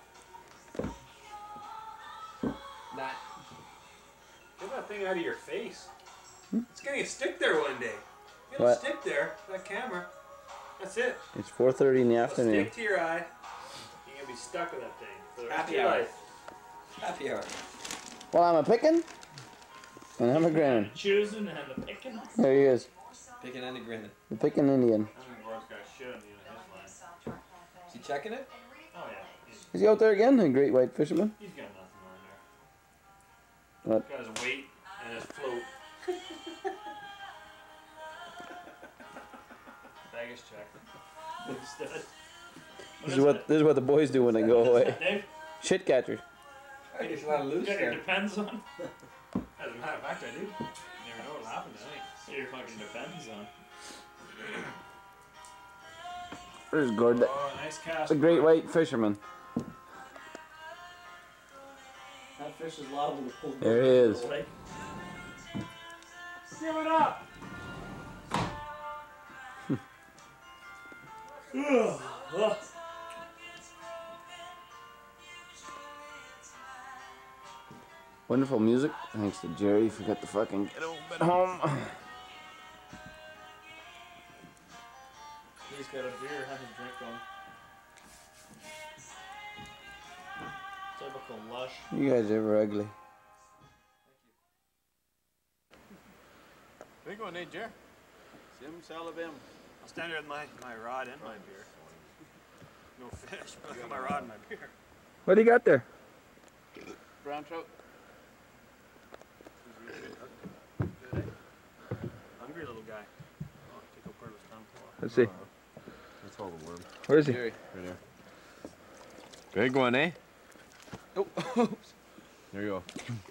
That. Get that thing out of your face. Hmm? It's gonna stick there one day. It'll What? stick there, that camera. That's it. It's four thirty in the It'll afternoon. stick to your eye. You're gonna be stuck with that thing for the rest Happy of your hour. life. Happy hour. Well, I'm a picking. And I'm a grinning. Choosing and a picking. There he is. Picking and a grinning. The picking Indian. I think Gord's got shit on the end of his line. Is he checking it? Oh yeah. He's, Is he out there again? The great white fisherman? he's got nothing on there. What? He's got his weight and his float. Bag is checked. Instead. This is what this is what the boys do when they go away. Dave? Shit catchers. I just a lot of loose Get your there. depends on. As a matter of fact, I do. You never know what'll happen tonight. Get your fucking depends on. There's Gord, the, Oh, nice cast. the great white fisherman. That fish is liable to pull. There he is. Give it up! Ugh. Ugh. Wonderful music. Thanks to Jerry. Forgot to fucking get home. home. He's got a beer, have a drink on. Typical lush. You guys ever ugly? Big one, eh, Jer? Sim Salabim. I'll stand here with my, my rod and my beer. No fish, but I got my rod and my beer. What do you got there? Brown trout. Hungry little guy. Oh, take a part of his tongue. Let's see. That's all the worm. Where is he? Right there. Big one, eh? Oh, there you go.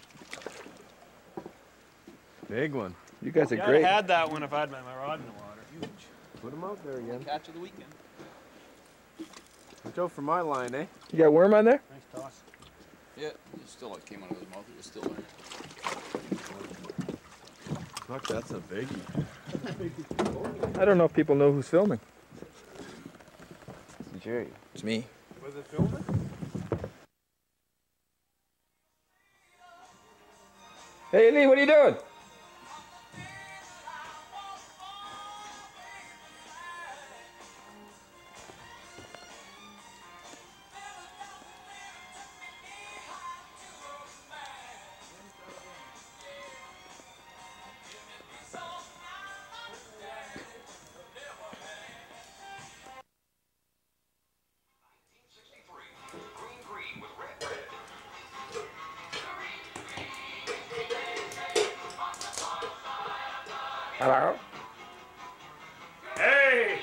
Big one. You guys are yeah, great. I had that one if I had my, my rod in the water. Huge. Put him out there again. catch of the weekend. Watch out for my line, eh? You got worm on there? Nice toss. Yeah, it still like came out of his mouth. It was still there. Fuck, that's a biggie. I don't know if people know who's filming. Jerry. It's me. Was it filming? Hey Lee, what are you doing? Hello? Hey!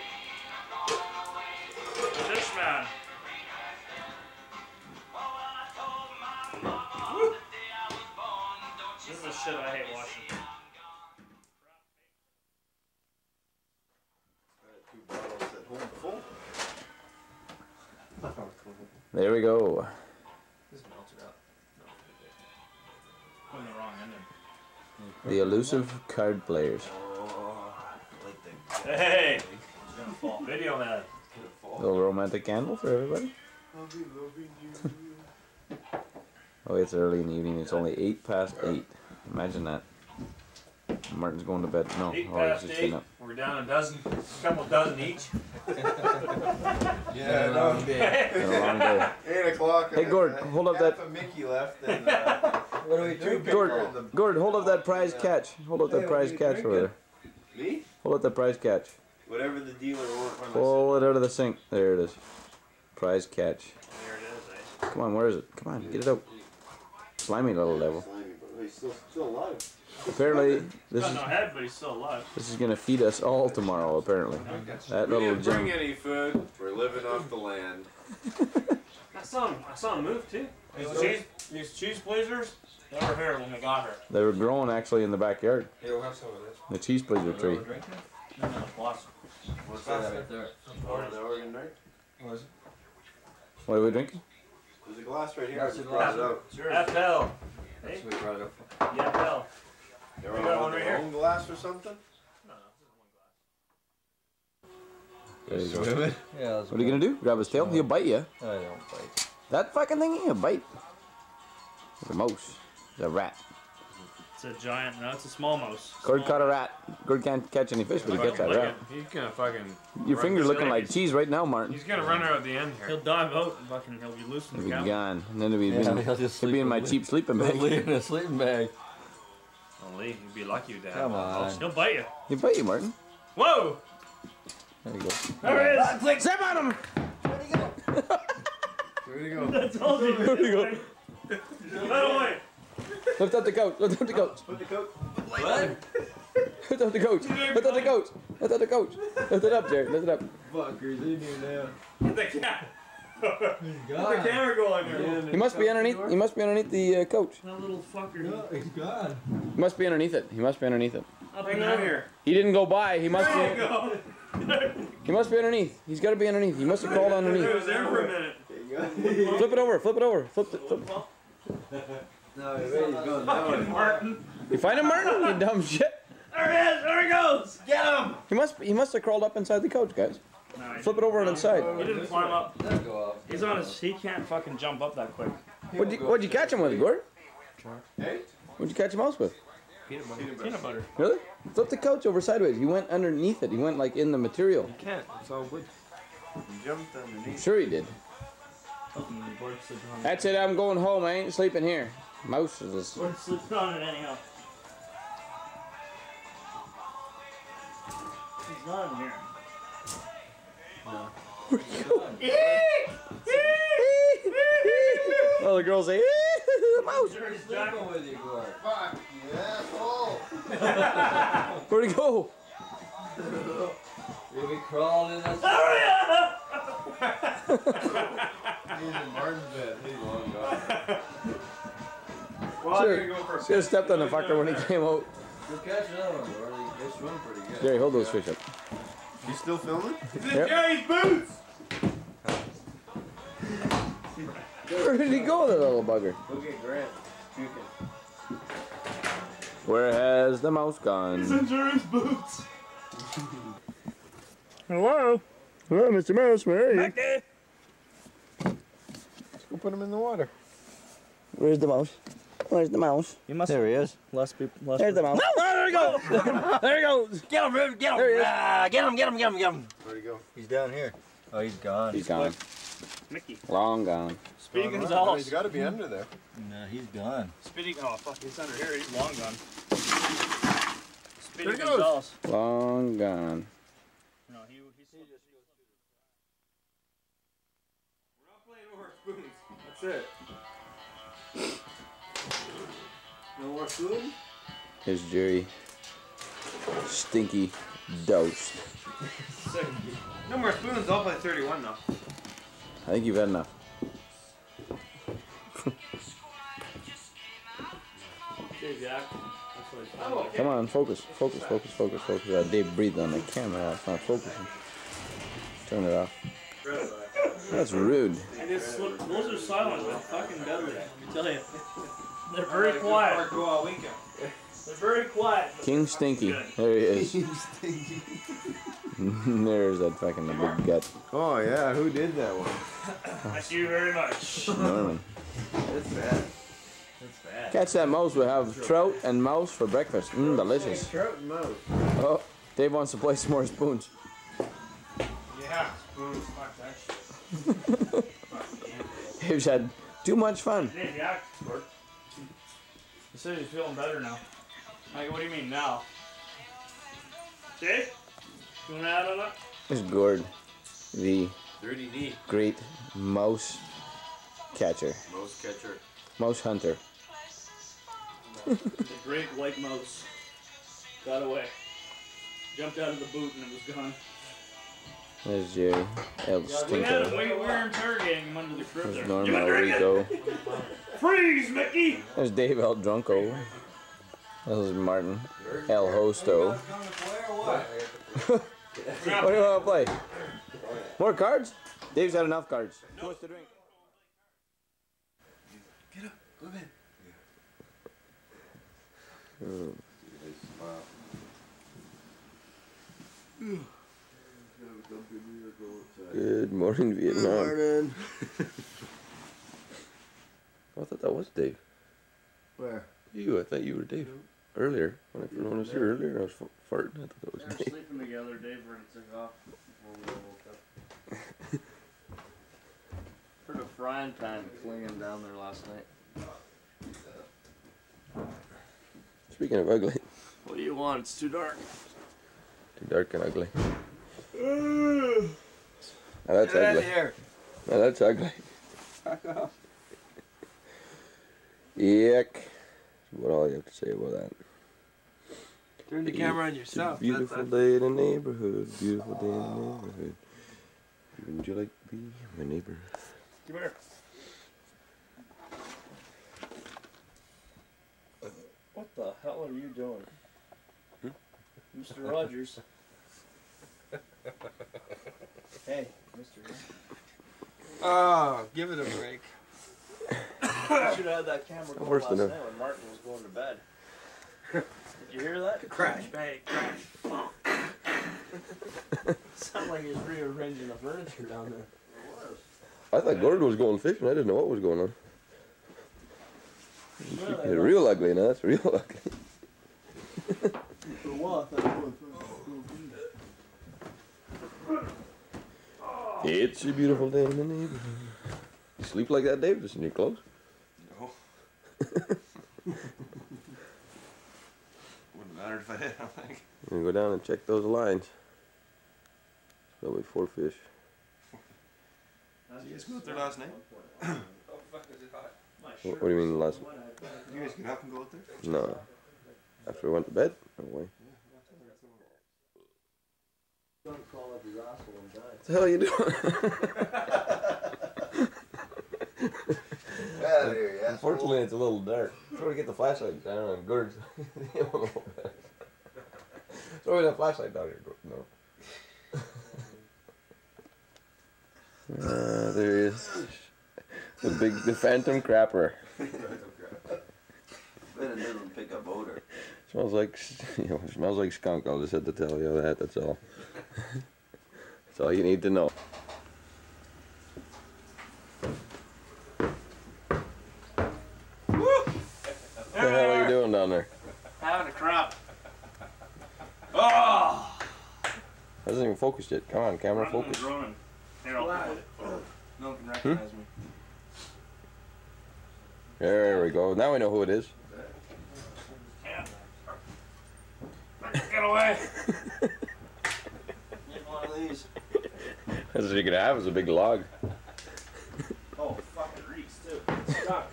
This man. Woo. This is the shit I hate watching. Two bottles at home full. There we go. This melted up. Putting the wrong end in. The elusive card players. Hey! It's gonna fall. Video man. A little romantic candle for everybody. I'll be loving you. Oh, it's early in the evening. It's only eight past eight. Imagine that. Martin's going to bed. No, Eight oh, he's past just eight. getting up. We're down a dozen, a couple dozen each. Yeah, long day. Been a long day. Eight o'clock. Hey, Gord, hold up that. Half a Mickey left. And, uh, What are we drinking? Gord, Gord, hold up that prize catch. Hold up that Hey, prize what are you catch over there. Me? Hold up that prize catch. Whatever the dealer wants. Pull it out of the sink. There it is. Prize catch. There it is, eh? Come on, where is it? Come on, get it out. Slimy little devil. Slimy, but he's still, still alive. Apparently, He's this got is no head, but he's still alive. this is gonna feed us all tomorrow. Apparently, that We little didn't bring gem. any food. We're living off the land. I saw him. I saw him move too. These cheese, these cheese pleasers, they were here when we got her. They were growing actually in the backyard. Hey, we'll have some of this. The cheese pleaser tree. No, no, boss. What's that right there? Oh, the organ right? What is it? What are we drinking? There's a glass right here. That's I a just brought it glass. out. F L. That's what we brought it up for. Yeah, F L. They We were got all one in right their here. own glass or something? There you go. Swimming? Yeah, What are you gonna do? Grab his tail? He'll bite you. I don't bite. That fucking thing, he'll bite. It's a mouse. It's a rat. It's a giant. No, it's a small mouse. Gord caught a rat. Gord can't catch any fish, but he gets that rat. He's gonna fucking. Your run finger's the looking like legs. cheese right now, Martin. He's gonna run her at the end here. He'll dive out and fucking he'll be loose in He'll the be cabin. gone. And then he'll be, Yeah, in, he'll just he'll be sleep in my with cheap sleeping bag. Leave in a sleeping bag. Oh, Lee, you'd be lucky to have Come a on. mouse. He'll bite you. He'll bite you, Martin. Whoa! There you go. There he is! Step on him! Where'd he go? I told you. Where'd he go? Get away! Lift up the coat. Lift up the coat. Put the coat. What? Lift up the coat. Lift up the coat. Lift up the coat. Lift it up, Jared. Lift it up. Fuckers in here now. Get the cat! Get the camera going here. He must be underneath. He must be underneath the uh, coat. That little fucker. No, he's gone. He must be underneath it. He must be underneath it. Up and down here. He didn't go by. He must There you be. go. He must be underneath. He's got to be underneath. He must have crawled He underneath. was there for a minute. Flip it over. Flip it over. Flip it. Flip. No, he's going Fucking now. Martin. You find him, Martin? You dumb shit. There he is. There he goes. Get him. He must. He must have crawled up inside the coach, guys. No, he Flip it over on the side. He didn't climb up. That'll go up. He's on his. He can't fucking jump up that quick. What'd you, what'd you catch him with, Gord? Hey? What'd you catch him else with? Peanut butter. Peanut butter. Really? Flip the couch over sideways. He went underneath it. He went like in the material. You can't. It's all wood. You jumped I'm underneath. sure he did. Gord sleeping on it. That's it. I'm going home. I ain't sleeping here. Mouse is this. Gord sleeping on it anyhow. He's not in here. Oh, the girls say, mouse. He's jacking with you, Gord. Fuck, you asshole. Where'd he go? You'll be crawling in that. He's in Martin's bed. He's long gone. Well, I'm Sure. gonna go for a Should have stepped on the fucker when he came out. You'll catch another one, Gord. They they swim pretty good. Jerry, hold those fish up. You still filming? He's in Yep. Jerry's boots! Where did he go, that little bugger? Go get Grant. Puking. Where has the mouse He's gone? in Jerry's boots. Hello? Hello, Mister Mouse, where are you? Back there. Let's go put him in the water. Where's the mouse? Where's the mouse? You must. There he is. Less people. Less There's the mouse. Oh, there he goes! There he goes! Get him, Rude. Get him. There he is. Ah, get him, get him, get him, get him. Where'd he go? He's down here. Oh, he's gone. He's gone. Mickey. Long gone. Speedy Oh, no, Gonzalez. He's got to be under there. No, he's gone. Speedy. Oh fuck, he's under here. He's long gone. Speedy There he goes. Gonzalez. Long gone. No, he. He's. We're not playing over spoons. That's it. No more spoon? Here's Jerry. Stinky doused. Sick. No more spoons. I'll play thirty-one now. I think you've had enough. Dave Yak. That's what he's Oh, Come on, focus, focus, focus, focus, focus. Uh, Dave breathed on the camera. It's not focusing. Turn it off. That's rude. And it's, those are silent, but fucking deadly. I tell you. They're very quiet. Go all weekend. They're very quiet. King Stinky. There he is. There's that fucking big gut. Oh, yeah. Who did that one? Thank you very much. Norman. That's bad. That's bad. Catch that mouse. We have trout and mouse for breakfast. Mmm, delicious. Trout and mouse. Oh, Dave wants to play some more spoons. Yeah, spoons. Fuck that shit. Dave's had too much fun. Dave Yak. He says he's feeling better now. Like, what do you mean now? Dave? You want to add on that? This is Gord, the Dirty knee. great mouse catcher. Mouse catcher. Mouse hunter. The great white mouse got away. Jumped out of the boot and it was gone. There's Jerry, El We, had, Stinko. we, we were interrogating him under the crib There's there. Norma, You been drinking? Rico. Freeze, Mickey! There's Dave El Drunko. This is Martin, El Hosto. What do you want to play? More cards? Dave's had enough cards. Who wants to drink? Get up. Go to bed. Good morning, Vietnam. Morning. I thought that was Dave. Where? You, I thought you were Dave. Earlier, when I, when I was here earlier, I was f farting. I thought that was We were Dave. sleeping together. Dave already took off before we all woke up. Heard a frying pan flinging down there last night. Speaking of ugly, What do you want? It's too dark. too dark and ugly. Now that's Get out ugly. of here. Now that's ugly. Back off. Yuck. That's what all you have to say about that. Turn the camera on It's a yourself. beautiful That's day in the neighborhood. Beautiful day in the neighborhood. Would you like to be my neighbor? Come here. What the hell are you doing? Hmm? Mister Rogers. Hey, Mister Oh, give it a break. I should have had that camera going Worse last than night a- when Martin was going to bed. Did you hear that? Crash, bang, crash. Sounded like he was rearranging the furniture down there. I thought Gord was going fishing. I didn't know what was going on. Well, It's real ugly now. That's real ugly. For a while, I thought it was. It's a beautiful day in the neighborhood. You sleep like that, Dave? Just in your clothes? No. Wouldn't matter if I did, I don't think. I'm gonna go down and check those lines. Probably four fish. Did you guys go out there last night? Oh, fuck, is it hot? What, what do you mean the last one? You guys get up and go out there? No. After I went to bed? No way. Don't crawl up his asshole and die. What the hell are you doing? Well, there, yeah. Unfortunately, it's a little dark. So we get the flashlight down on Gord's. Throw that flashlight down here, Gord. No. Uh, there he is. The big, the phantom crapper. Bet it doesn't pick up odor. Smells like, you know, smells like skunk. I'll just have to tell you that. That's all. That's all you need to know. What the hell are you doing down there? Having a crop. Oh! Hasn't even focused yet. Come on, camera, Running and focus. droning. Here, I'll put it. No one can recognize me. There we go. Now we know who it is. Yeah. Get away! Get one of these. That's what you're gonna have is a big log. Oh, fucking reeks too. It's stuck.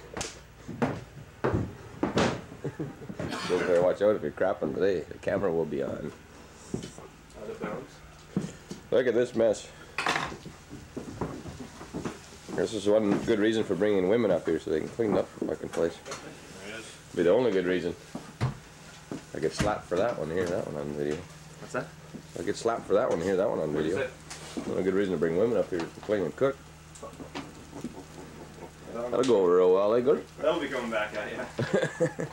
So you better watch out if you're crapping today. The camera will be on. Out of bounds. Look at this mess. This is one good reason for bringing women up here so they can clean up the fucking place. There it is. Be the only good reason. I get slapped for that one here, that one on video. What's that? I get slapped for that one here, that one on video. Only good reason to bring women up here is to clean and cook. That'll go over real well, eh, Gord? That'll be coming back at you.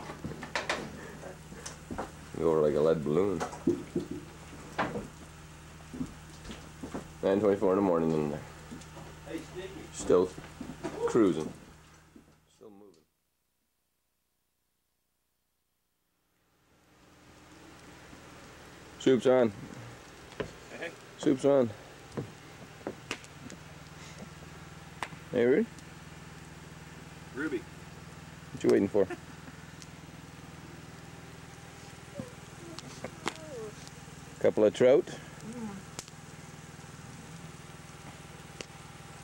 Go over like a lead balloon. nine twenty-four in the morning and they're still cruising. Still moving. Soup's on. Hey. Soup's on. Hey, Rudy? Ruby. What you waiting for? Couple of trout.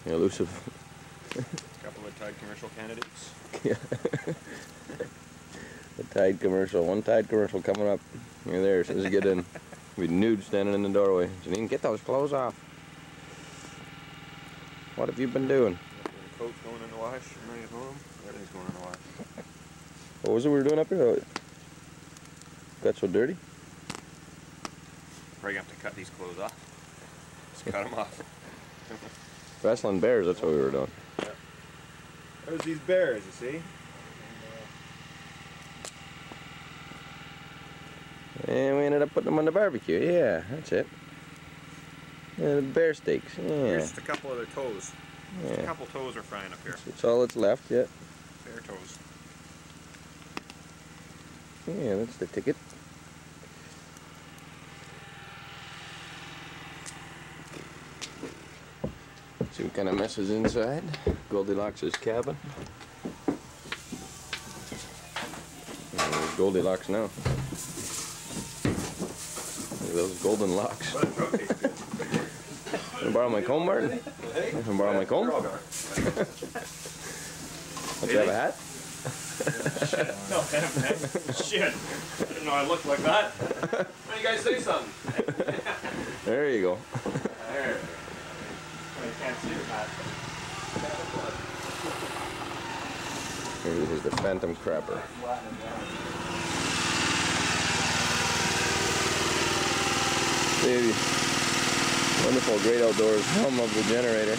Elusive. A couple of Tide commercial candidates. Yeah. The Tide commercial. One Tide commercial coming up. You're there. As soon as you get in, be nude standing in the doorway. Janine, get those clothes off. What have you been doing? The coat's going in the wash. I'm ready to home. Everything's going in the wash. What was it we were doing up here? Got so dirty? Probably gonna have to cut these clothes off. Just cut them off. Wrestling bears, that's what we were doing. Yeah. There's these bears, you see? And we ended up putting them on the barbecue. Yeah, that's it. Yeah, the bear steaks. Yeah. Here's just a couple of their toes. Yeah. Just a couple toes are frying up here. That's all that's left, yeah. Bear toes. Yeah, that's the ticket. See what kind of mess is inside. Goldilocks' cabin. Oh, there's Goldilocks now. Look at those golden locks. Can I borrow my comb, Martin? Can I borrow my comb? Don't you have a hat? No, I haven't had. Shit. I didn't know I looked like that. Why don't you guys say something? There you go. There. I can't see the hat. Here's the Phantom Crapper. The wonderful great outdoors hum of the generator.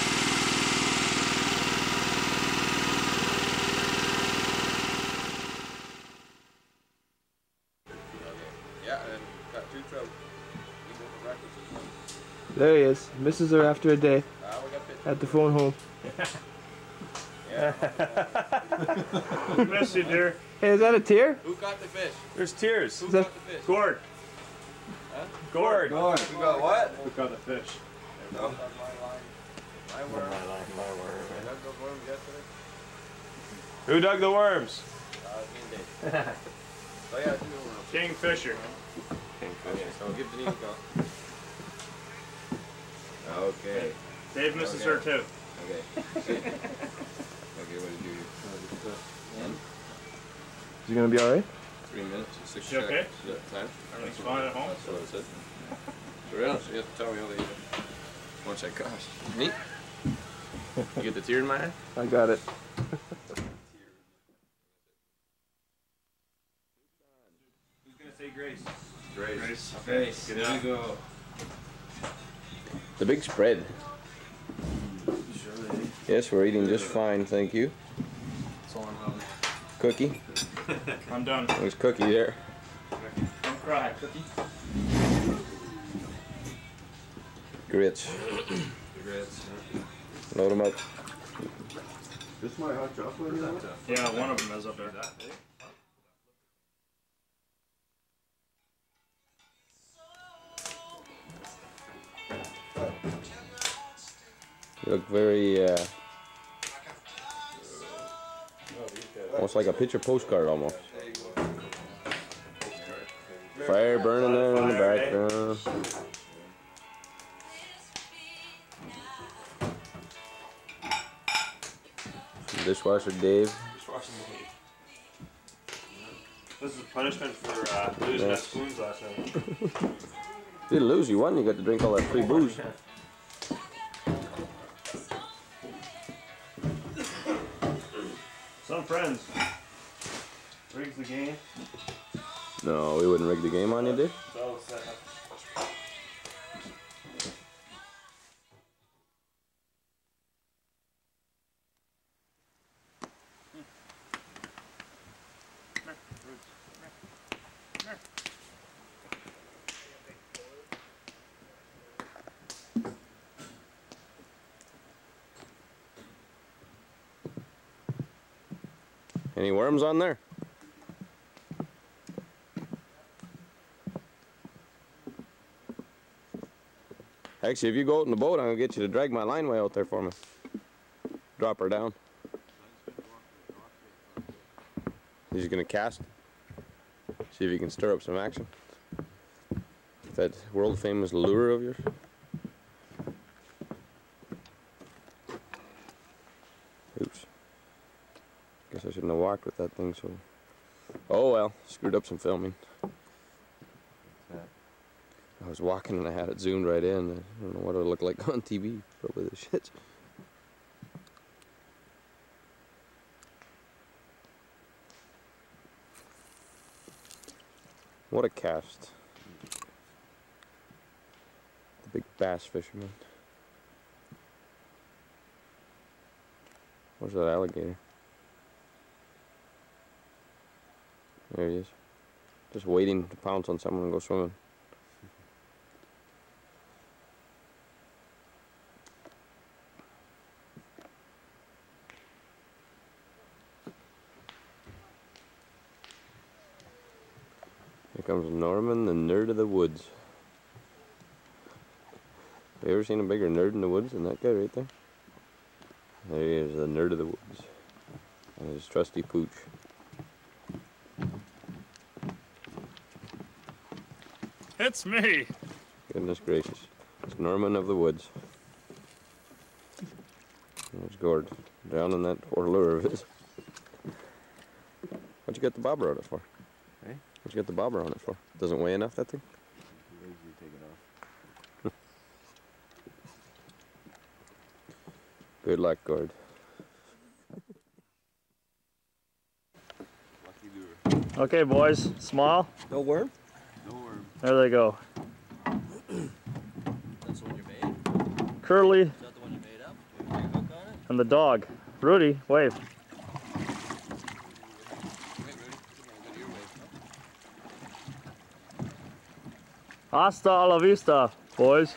Yeah, and got two trout. There he is. Misses her after a day. Uh, we got fish. Had to phone home. Miss you, dear. Hey, is that a tear? Who caught the fish? There's tears. Who Is caught that- the fish? Gord. Huh? Gord. Gord. Who got what? Who caught the fish? No. My worm. My line, my worm. I dug those worms yesterday. Who dug the worms? Uh, me and Dave. So yeah, two worms. Kingfisher. Okay, so give Denise a go. Okay. Dave misses Okay. her too. Okay. Okay, what did you do? One. Is he gonna be alright? Three minutes and six She okay? seconds. Is that time? Everything's fine at home? That's what I said. So yeah, so you have to tell me how they, how much that cost. Me? You get the tear in my eye? I got it. Who's gonna say grace? Grace. Grace. Okay, Good there enough. you go. The big spread. Sure. Yes, we're eating just fine, thank you. That's all I'm having. Cookie. I'm done. There's Cookie there. Don't cry, Cookie. Grits. Regrets. Load them up. This my hot chocolate? Yeah, one of them is up there. You look very, uh, almost like a picture postcard almost. Fire burning there in the background. Dishwasher Dave. This is punishment for uh, losing Yes. us spoons last night. You didn't lose, you won. You got to drink all that free booze. Some friends. Rigs the game. No, we wouldn't rig the game on you, dude. So set up. Any worms on there? Actually, if you go out in the boat, I'm gonna get you to drag my line way out there for me. Drop her down. He's gonna cast. See if you can stir up some action. That world famous lure of yours. Oops. Guess I shouldn't have walked with that thing, so... Oh well, screwed up some filming. I was walking and I had it zoomed right in. I don't know what it would look like on T V. Probably the shit. What a cast. The big bass fisherman. Where's that alligator? There he is. Just waiting to pounce on someone and go swimming. Here comes Norman, the nerd of the woods. Have you ever seen a bigger nerd in the woods than that guy right there? There he is, the nerd of the woods. And his trusty pooch. It's me. Goodness gracious. It's Norman of the woods. There's Gord, down in that poor lure of his. What'd you get the bobber on it for? Eh? What'd you get the bobber on it for? Doesn't weigh enough, that thing? Lazy to take it off. Good luck, Gord. Lucky lure. Okay, boys, small. No worm? No worm. There they go. That's the one you made? Curly. Is that the one you made up? Do you have a hook on it? And the dog. Rudy, wave. Wait, Rudy. Go to your wave. Hasta a la vista, boys.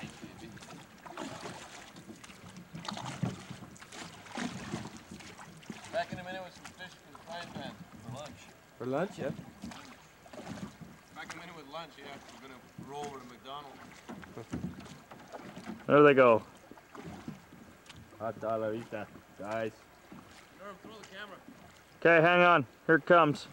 Back in a minute with some fish for the frying pan for lunch. For lunch, yeah? Back in a minute with lunch, yeah. We're gonna roll over to McDonald's. There they go. Hasta la vista, guys. Norm, throw the camera. Okay, hang on. Here it comes.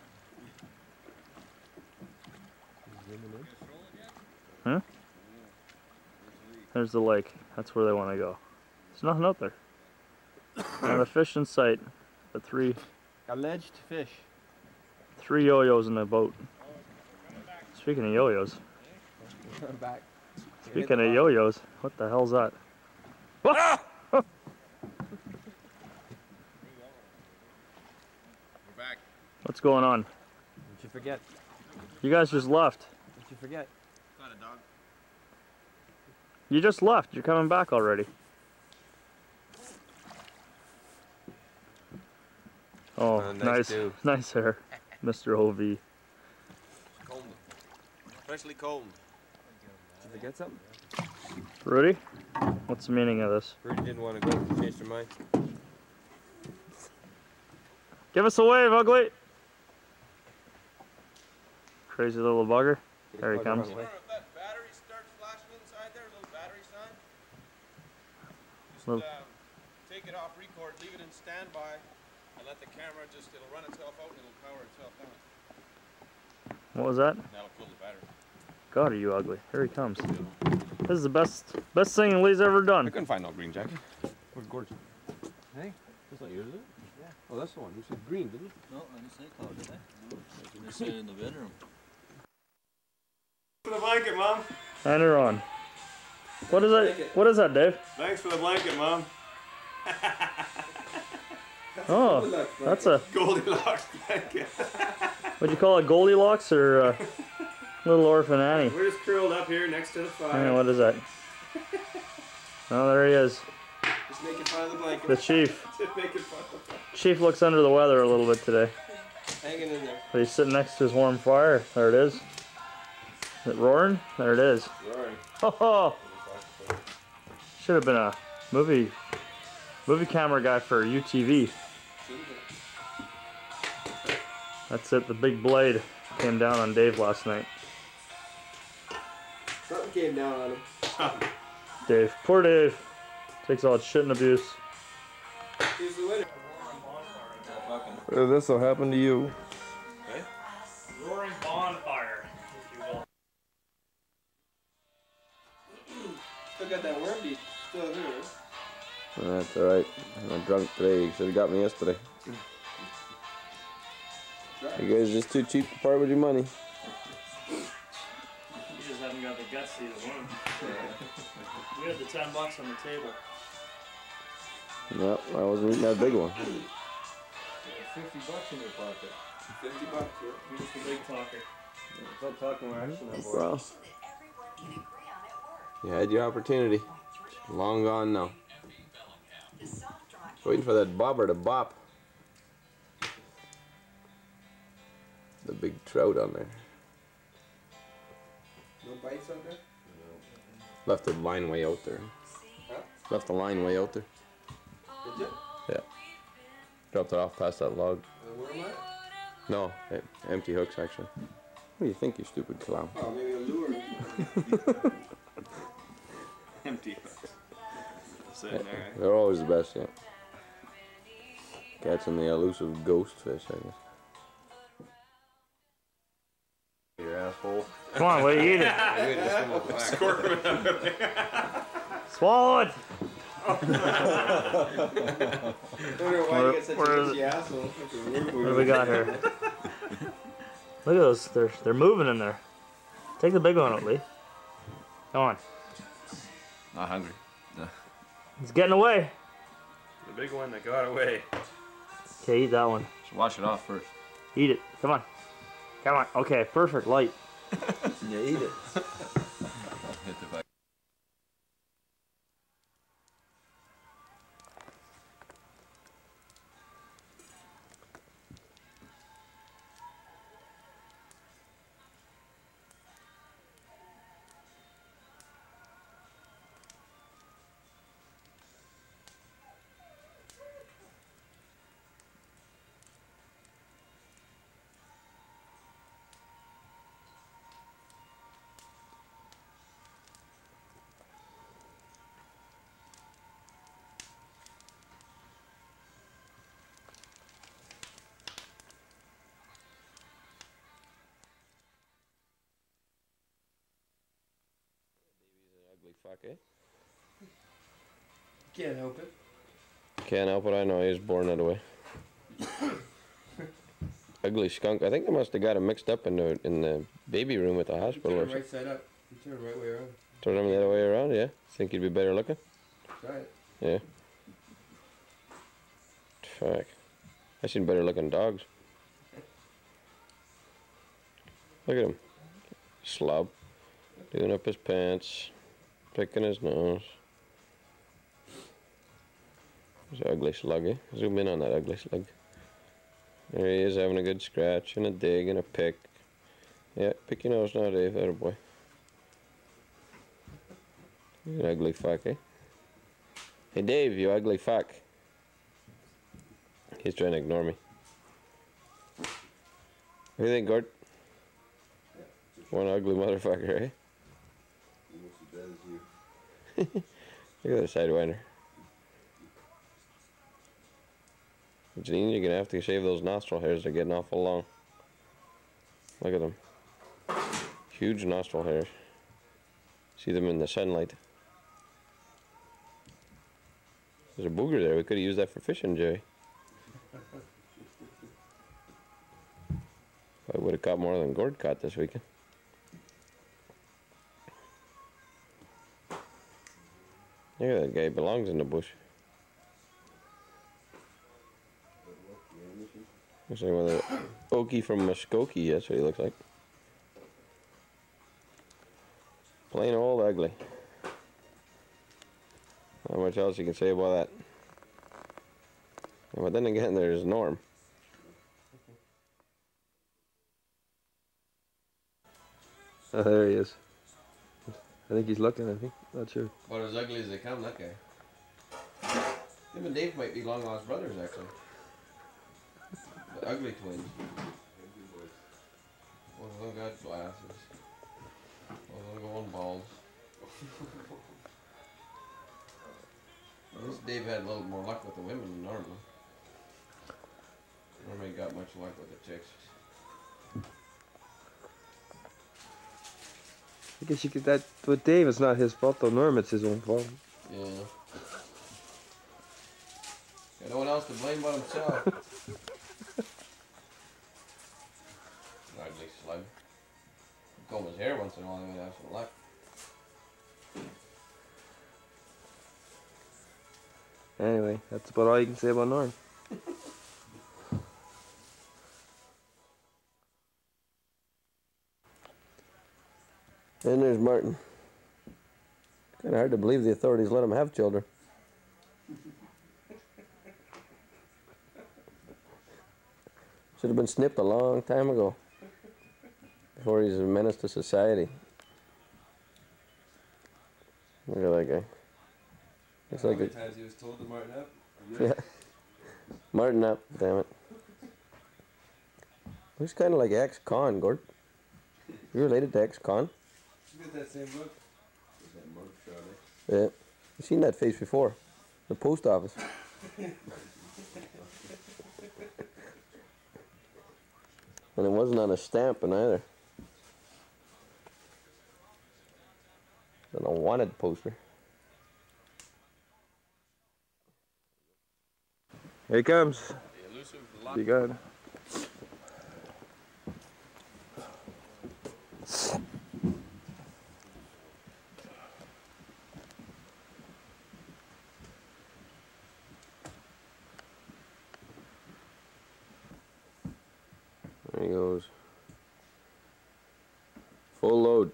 Huh? There's the lake. That's where they want to go. There's nothing out there. Not a fish in sight. But three Alleged fish. three yo-yos in the boat. Speaking of yo-yos. Back. Speaking of yo-yos, what the hell's that? Ah! We're back. What's going on? Did you forget? You guys just left. Did you forget? Got a dog. You just left. You're coming back already. Oh, Uh, nice nice, do. nice hair, Mister O V. Combed. Freshly combed. Did you forget something? Rudy, what's the meaning of this? Rudy didn't want to go. Changed her mind. Give us a wave, ugly. Crazy little bugger. There he comes. If that battery starts flashing inside there, a little battery sign, just Little- uh, take it off record, leave it in standby, and let the camera just, it'll run itself out and it'll power itself down. What was that? That'll kill the battery. God, are you ugly? Here he comes. This is the best, best thing Lee's ever done. I couldn't find no green jacket. Where's Gord's? Hey, that's not yours, is it? Yeah. Oh, that's the one. You said green, didn't you? No, I didn't say color, did I? No, I just said in the bedroom. For the blanket, Mom. And her on. What is that? What is that, Dave? Thanks for the blanket, Mom. Oh, that's a, Goldilocks blanket. what'd you call it, Goldilocks or uh, Little Orphan Annie? We're just curled up here next to the fire. Yeah, what is that? Oh, there he is. Just making fun of the blanket. The chief. Just making fun of the blanket. Chief looks under the weather a little bit today. Hanging in there. But he's sitting next to his warm fire. There it is. Is it roaring? There it is. Roaring. Oh, should have been a movie movie camera guy for U T V. That's it. The big blade came down on Dave last night. Something came down on him. Dave, poor Dave, takes all that shit and abuse. He's the winner. This will happen to you. Okay. Roaring bonfire, if you will. Still got that worm bead still here. That's alright. I'm drunk today. You should have got me yesterday. You guys are just too cheap to part with your money. You just haven't got the guts to either one. We had the ten bucks on the table. No, I wasn't eating that big one. Fifty bucks in your pocket. Fifty bucks, yeah. He was the big talker. Stop talking more action that boy. Well, you had your opportunity. Long gone now. Waiting for that bobber to bop. The big trout on there. No bites out there? Left the line way out there. Huh? Left the line way out there. Did you? Yeah. Dropped it off past that log. Uh, where am I? No, eh, empty hooks actually. What do you think, you stupid clown? Oh, maybe a lure. Empty hooks. Sitting Yeah, there. they're always the best, yeah. Catching the elusive ghost fish, I guess. Your asshole. Come on, what are you eating? Swallow it! Where, where, is it? What do we got here? Look at those, they're, they're moving in there. Take the big one out, Lee. Come on. Not hungry. No. It's getting away. The big one that got away. Okay, eat that one. Should wash it off first. Eat it. Come on. Come on. Okay, perfect. Light. Yeah, eat it. Hit the back. Ugly fuck, eh? Can't help it. Can't help it, I know, he was born that way. Ugly skunk. I think they must have got him mixed up in the, in the baby room at the hospital or Turn something. right side up. You turn right way around. Turn him the other way around, yeah? Think he'd be better looking? Try it. Yeah. Fuck. I seen better looking dogs. Look at him. Slob. Doing up his pants. Picking his nose. He's an ugly slug, eh? Zoom in on that ugly slug. There he is having a good scratch and a dig and a pick. Yeah, pick your nose now, Dave. Atta boy. You're an ugly fuck, eh? Hey, Dave, you ugly fuck. He's trying to ignore me. What do you think, Gord? One ugly motherfucker, eh? Almost as bad as you. Look at that sidewinder. Janine, you're gonna have to shave those nostril hairs. They're getting awful long. Look at them. Huge nostril hairs. See them in the sunlight. There's a booger there. We could have used that for fishing, Jerry. I would have caught more than Gord caught this weekend. Look at that guy. He belongs in the bush. Looks like one of the Okie from Muskogee. That's what he looks like. Plain old ugly. Not much else you can say about that. But then again, there's Norm. Oh, there he is. I think he's looking, I think. Not sure. About as ugly as they come, that guy. Him and Dave might be long lost brothers, actually. The ugly twins. One of them got glasses. One of them going bald. At least Dave had a little more luck with the women than Norman. Norman ain't got much luck with the chicks. I guess you could, that, with Dave, it's not his fault though. Norm, it's his own fault. Yeah. No one else to blame but himself. Ugly slug. Comb his hair once in a while, he might have some luck. Anyway, that's about all you can say about Norm. And there's Martin. Kind of hard to believe the authorities let him have children. Should have been snipped a long time ago. Before he's a menace to society. Look at that guy. Looks How like many a, times he was told to Martin up? yeah. Martin up, damn it. Looks kind of like ex-con, Gord. You related to ex-con? You got that same look? There's that mug shot, eh? Yeah. You've seen that face before. The post office. And it wasn't on a stamp either. It's on a wanted poster. Here he comes. Be good. There he goes. Full load.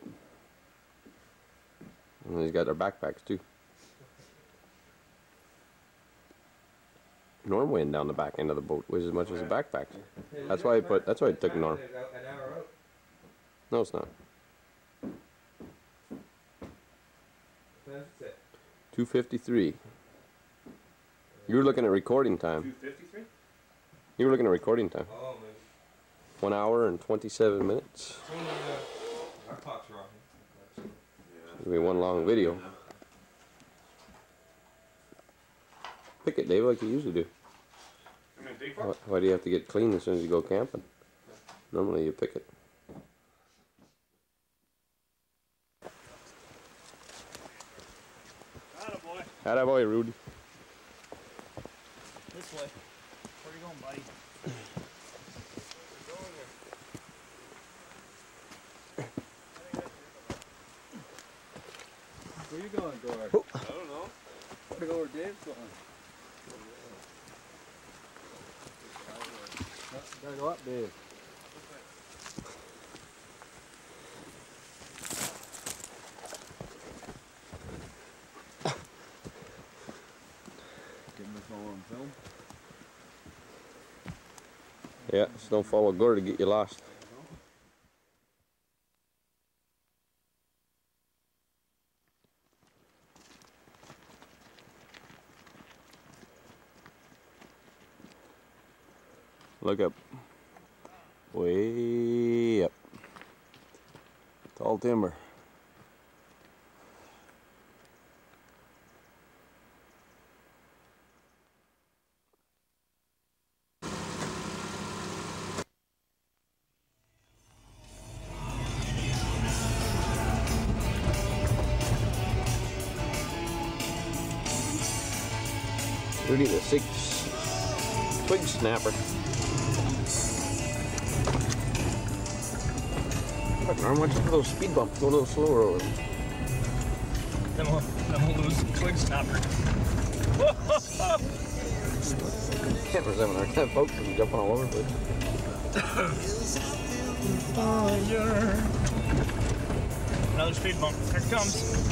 And he's got their backpacks too. Norm weighing down the back end of the boat weighs as much as the backpacks. That's why he put. That's why he took Norm. No, it's not. Two fifty-three. You were looking at recording time. Two fifty-three. You were looking at recording time. Oh, maybe. One hour and twenty-seven minutes. It's only, uh, our clock's wrong. It'll be one long video. Pick it, Dave, like you usually do. Why, why do you have to get clean as soon as you go camping? Normally you pick it. Attaboy. Attaboy, Rudy. This way. Where you going, buddy? Where you going, Gord? Oh. I don't know. Where to go where Dave's going? Gotta go up, Dave. Getting this all on film? Yeah, just don't follow Gord to get you lost. Look up. Way up. Tall timber. Rudy the six twig snapper. Look, Norm, watch out for those speed bumps. Go a little slower over them. Then we'll, then we'll lose the twig snapper. Campers having a hard time focusing, jumping all over the place. Fire. Another speed bump. Here it comes.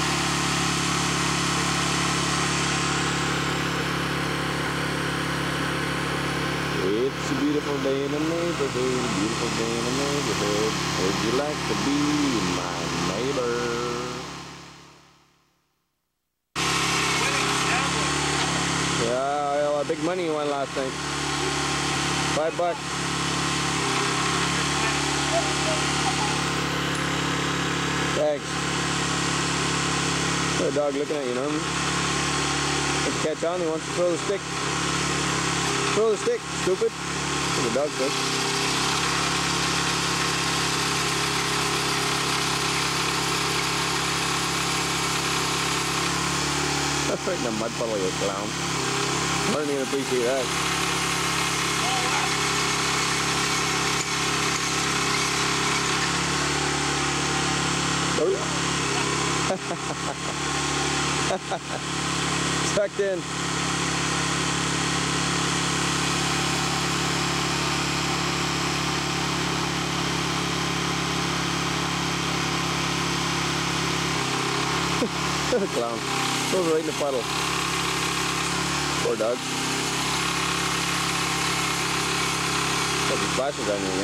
beautiful day in the neighborhood, beautiful day in the neighborhood. Would you like to be my neighbor? Yeah, well, a big money won last night. Five bucks. Thanks. There's a dog looking at you, Norman. Wants to catch on, he wants to throw the stick. Throw the stick, stupid. That's what the dog says. That's right in the mud puddle, you clown. I don't even appreciate that. Tucked in. Clown. Goes right in the puddle. Poor dog. Got the splashes on you again.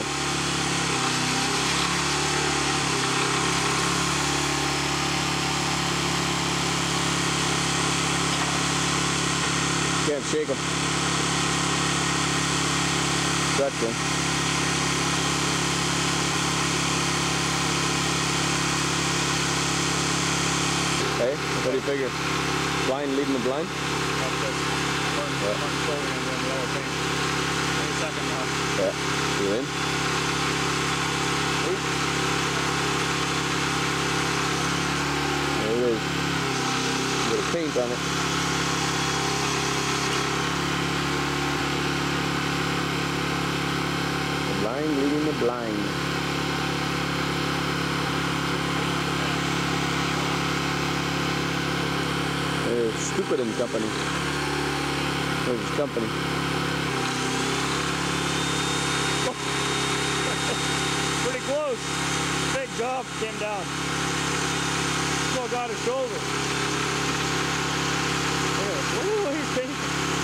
Can't shake them. Stretch them. Hey, what do you figure? Blind leading the blind? Yeah. Yeah. You in? There it is. A bit of paint on it. The blind leading the blind. They're stupid in company. There's his company. Pretty close. Big job came down. Still got his shoulder. Ooh, he's pink.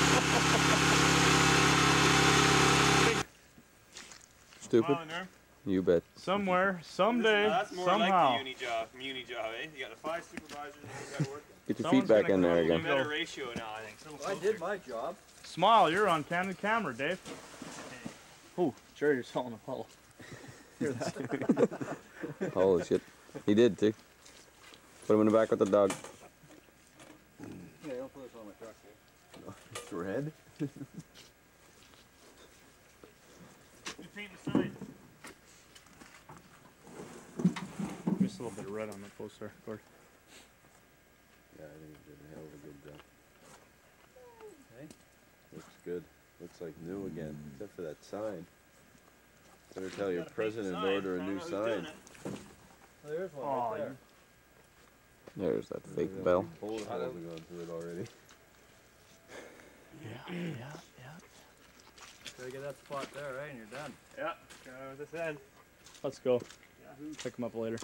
Stupid? You bet. Somewhere, someday, That's more somehow. like the uni job, uni job, eh? You got the five supervisors and you got working. Get your feet back in there again. Better ratio now, I think. Well, I did my job. Smile, you're on candid camera, Dave. Oh, Jerry, you're falling in a puddle. Hear that? Holy shit. He did too. Put him in the back with the dog. Yeah, don't put this on my truck, Dave. It's red? You paint the side. Just a little bit of red on the post there, Gord. Yeah, I think you did a hell of a good job. Okay. Looks good. Looks like new again, except for that sign. Better tell your president to order a new sign. There's one Oh, right there. There's that fake bell. Bullet holes have gone through it already. Yeah, yeah, yeah. Gotta get that spot there, right? And you're done. Yeah, go with this end. Let's go. Pick him up later.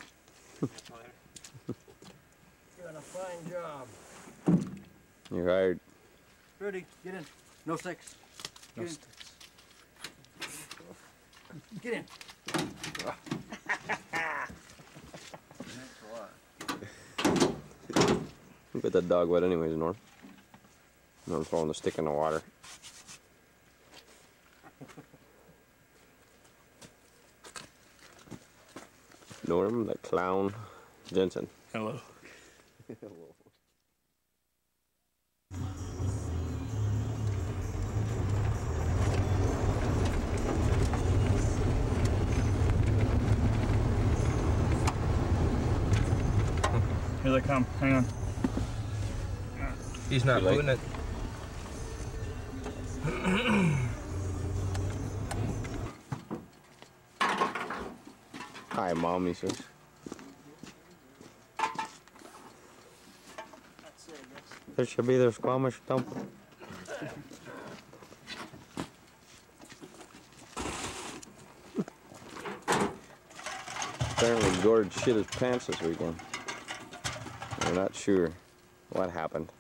Doing a fine job. You're hired. Rudy, get in. No sticks. No Get in. sticks. Get in. You get that dog wet anyways, Norm. Norm throwing the stick in the water. Norm, the clown, Jensen. Hello. Hello. Here they come. Hang on. He's not moving it. Hi, Mom, he says. There should be their Squamish dumpling. Apparently Gord shit his pants this weekend. We're not sure what happened.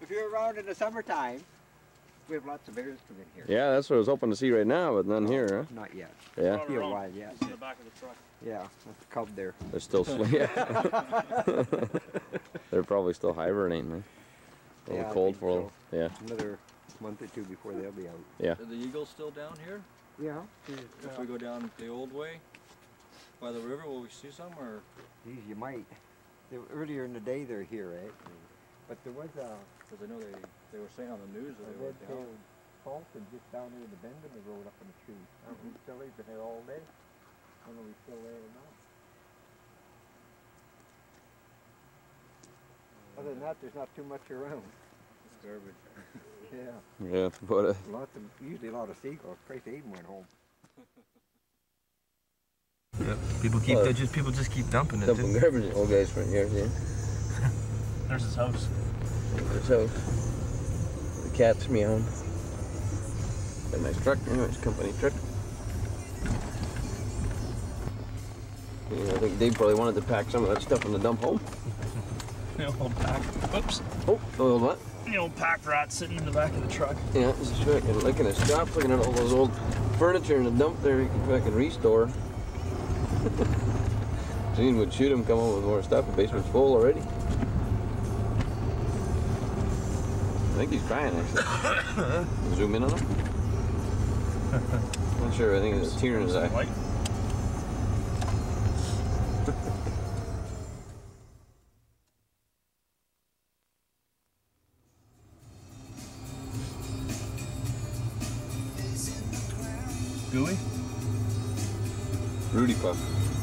if you're around in the summertime, we have lots of bears come in here. Yeah, that's what I was hoping to see right now, but none here, huh? Not yet. Yeah. Be a while yet. It's in the back of the truck. Yeah, that's a cub there. They're still sleeping. They're probably still hibernating, man. A little Yeah, I cold think for them. so. Yeah. Another month or two before they'll be out. Yeah. Are the eagles still down here? Yeah. If we go down the old way by the river, will we see some or? Geez, you might. They were, earlier in the day they're here, right? But there was a. Because I know they they were saying on the news that a they were down. red-tailed falcon just down near the bend in the road up in the tree. I don't know if he's still there. He's been there all day. I don't know if he's still there or not. Other than that, there's not too much around. It's garbage. Yeah. Yeah, but uh, Lots of, usually a lot of seagulls. Christ, Aiden went home. Yep. People keep Uh, they just people just keep dumping it. dumping too. garbage in old guy's front yard, yeah. There's his house. There's his house. The cat's meowing. Got a nice truck, anyways, company truck. Yeah, I think Dave probably wanted to pack some of that stuff in the dump home. The old pack. Oops. Oh, the old what? The old packed rat sitting in the back of the truck. Yeah, this is fucking looking at stuff, looking at all those old furniture in the dump there you can fucking restore. Gene would shoot him, come home with more stuff. The basement's full already. I think he's crying actually. Zoom in on him. Not sure, I think there's a tear in his eye. Gooey? Rudy Puff.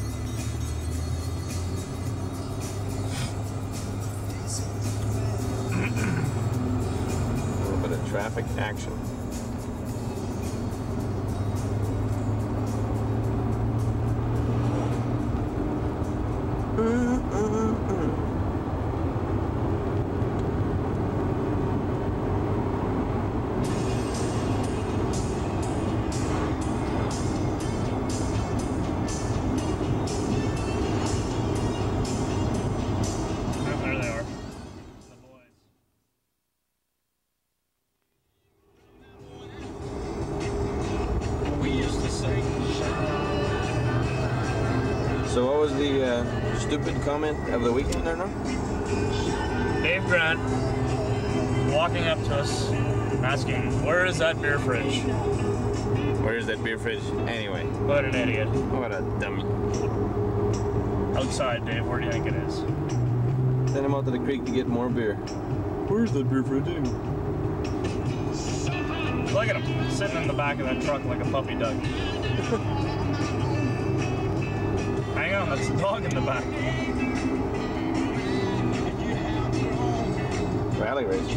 A little bit of traffic action. There they are. We used to sing. So what was the uh, stupid comment of the weekend there, no? Dave Grant walking up to us asking, where is that beer fridge? Where's that beer fridge anyway? What an idiot. What a dummy. Outside, Dave, where do you think it is? Send him out to the creek to get more beer. Where's that beer fridge anyway? Look at him, sitting in the back of that truck like a puppy dog. Hang on, that's the dog in the back. Rally race.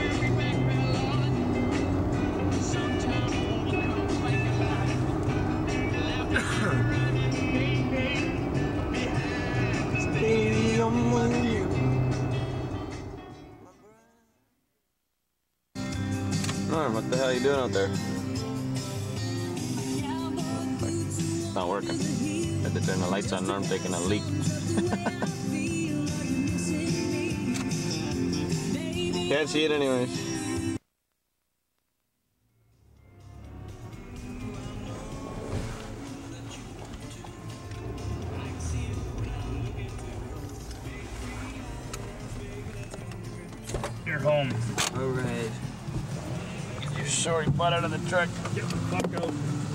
Norm, what the hell are you doing out there? It's not working. Had to turn the lights on. Norm taking a leak. Can't see it anyways. You're home. Alright. Get your sorry butt out of the truck. Get the fuck out.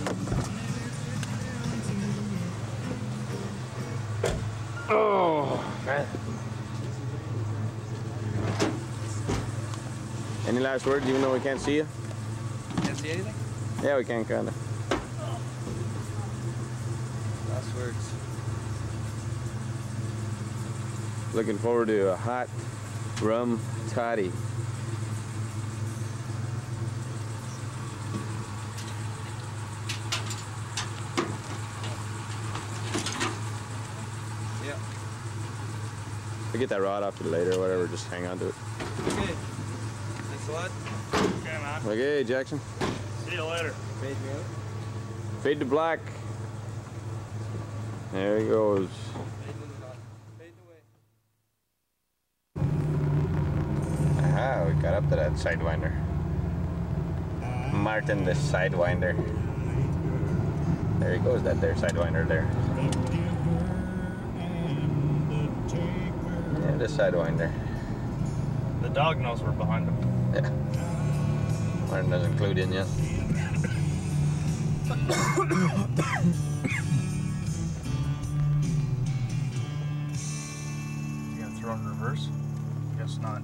Oh, man. Any last words, even though we can't see you? Can't see anything? Yeah, we can, kinda. Last words. Looking forward to a hot rum toddy. Yeah. I'll get that rod off you later or whatever, just hang on to it. Okay. Thanks a lot. Okay, man. Okay, Jackson. See you later. Fade me out. Fade to black. There he goes. Aha, we got up to that Sidewinder. Martin the Sidewinder. There he goes, that there Sidewinder there. Yeah, the Sidewinder. The dog knows we're behind him. Yeah. Martin doesn't include in yet. You gonna throw in reverse? Guess not.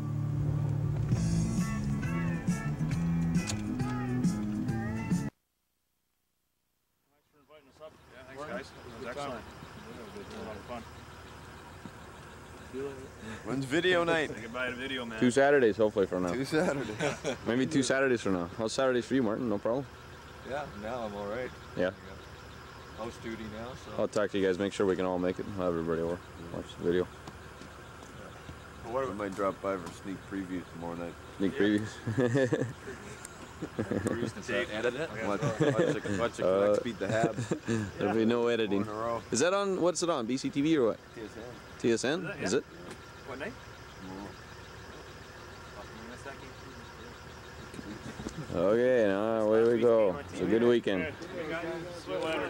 Thanks for inviting us up. Yeah, thanks guys. It was excellent. A lot of fun. When's video night? Say goodbye to video, man. Two Saturdays, hopefully, from now. Two Saturdays. Maybe two Saturdays from now. How's Saturdays for you, Martin? No problem? Yeah, now I'm alright. Yeah. House duty now, so. I'll talk to you guys, make sure we can all make it. I'll have everybody over. Watch the video. Well, I might drop by for sneak previews tomorrow night. Sneak Yeah. previews. Does that edit it? Watch, watch, the- watch the Uh, Canucks beat the Habs. There'll be no editing. Four in a row. Is that on, what's it on, B C T V or what? T S N. T S N? Is it? Is Yeah. it? What night? Okay, now away we go. It's a good weekend. See you later.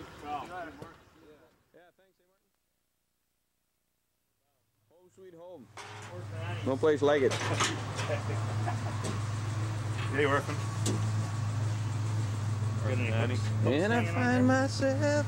Home sweet home. No place like it. Yeah, you working? Good Nanny. And I find myself.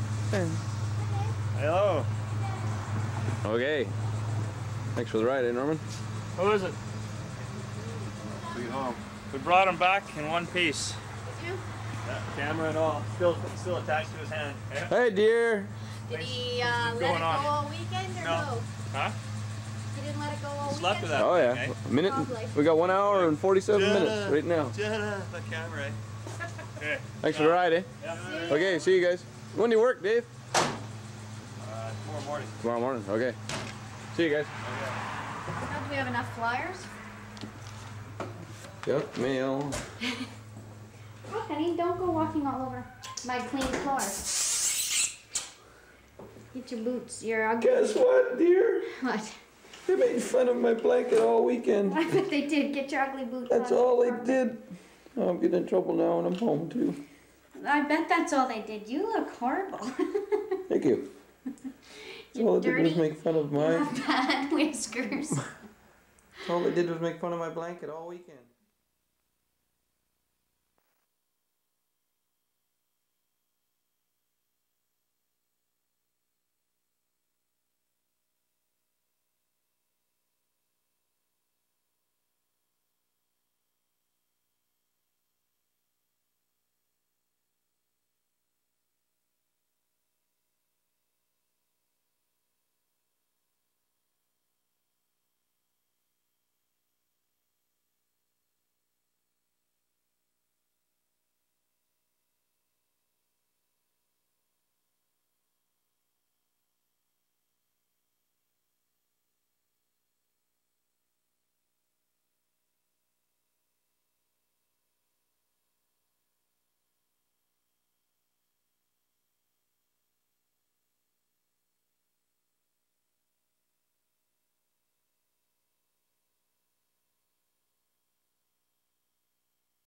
Hello. Okay. Thanks for the ride, eh, Norman? Who is it? Sweet home. We brought him back in one piece. Yeah, camera and all. Still, still attached to his hand. Yeah. Hey, dear. Did he uh, let it going go on? all weekend or no? No. Huh? He didn't let it go all Slept weekend? with that Oh, thing, yeah. eh? A minute. and- Probably. We got one hour and forty-seven minutes right now. Jenna, the camera, eh? Okay. Thanks for the ride, eh? Yeah. Okay, see you guys. When do you work, Dave? Uh, tomorrow morning. Tomorrow morning. Okay. See you guys. Oh, do we have enough flyers? Yep, mail. Oh, honey, don't go walking all over my clean floor. Get your boots. You're ugly. Guess what, dear? What? They made fun of my blanket all weekend. I bet they did. Get your ugly boots That's on. all they did. Oh, I'm getting in trouble now and I'm home too. I bet that's all they did. You look horrible. Thank you. You're all they did was dirty. make fun of You my. have bad whiskers. All they did was make fun of my blanket all weekend.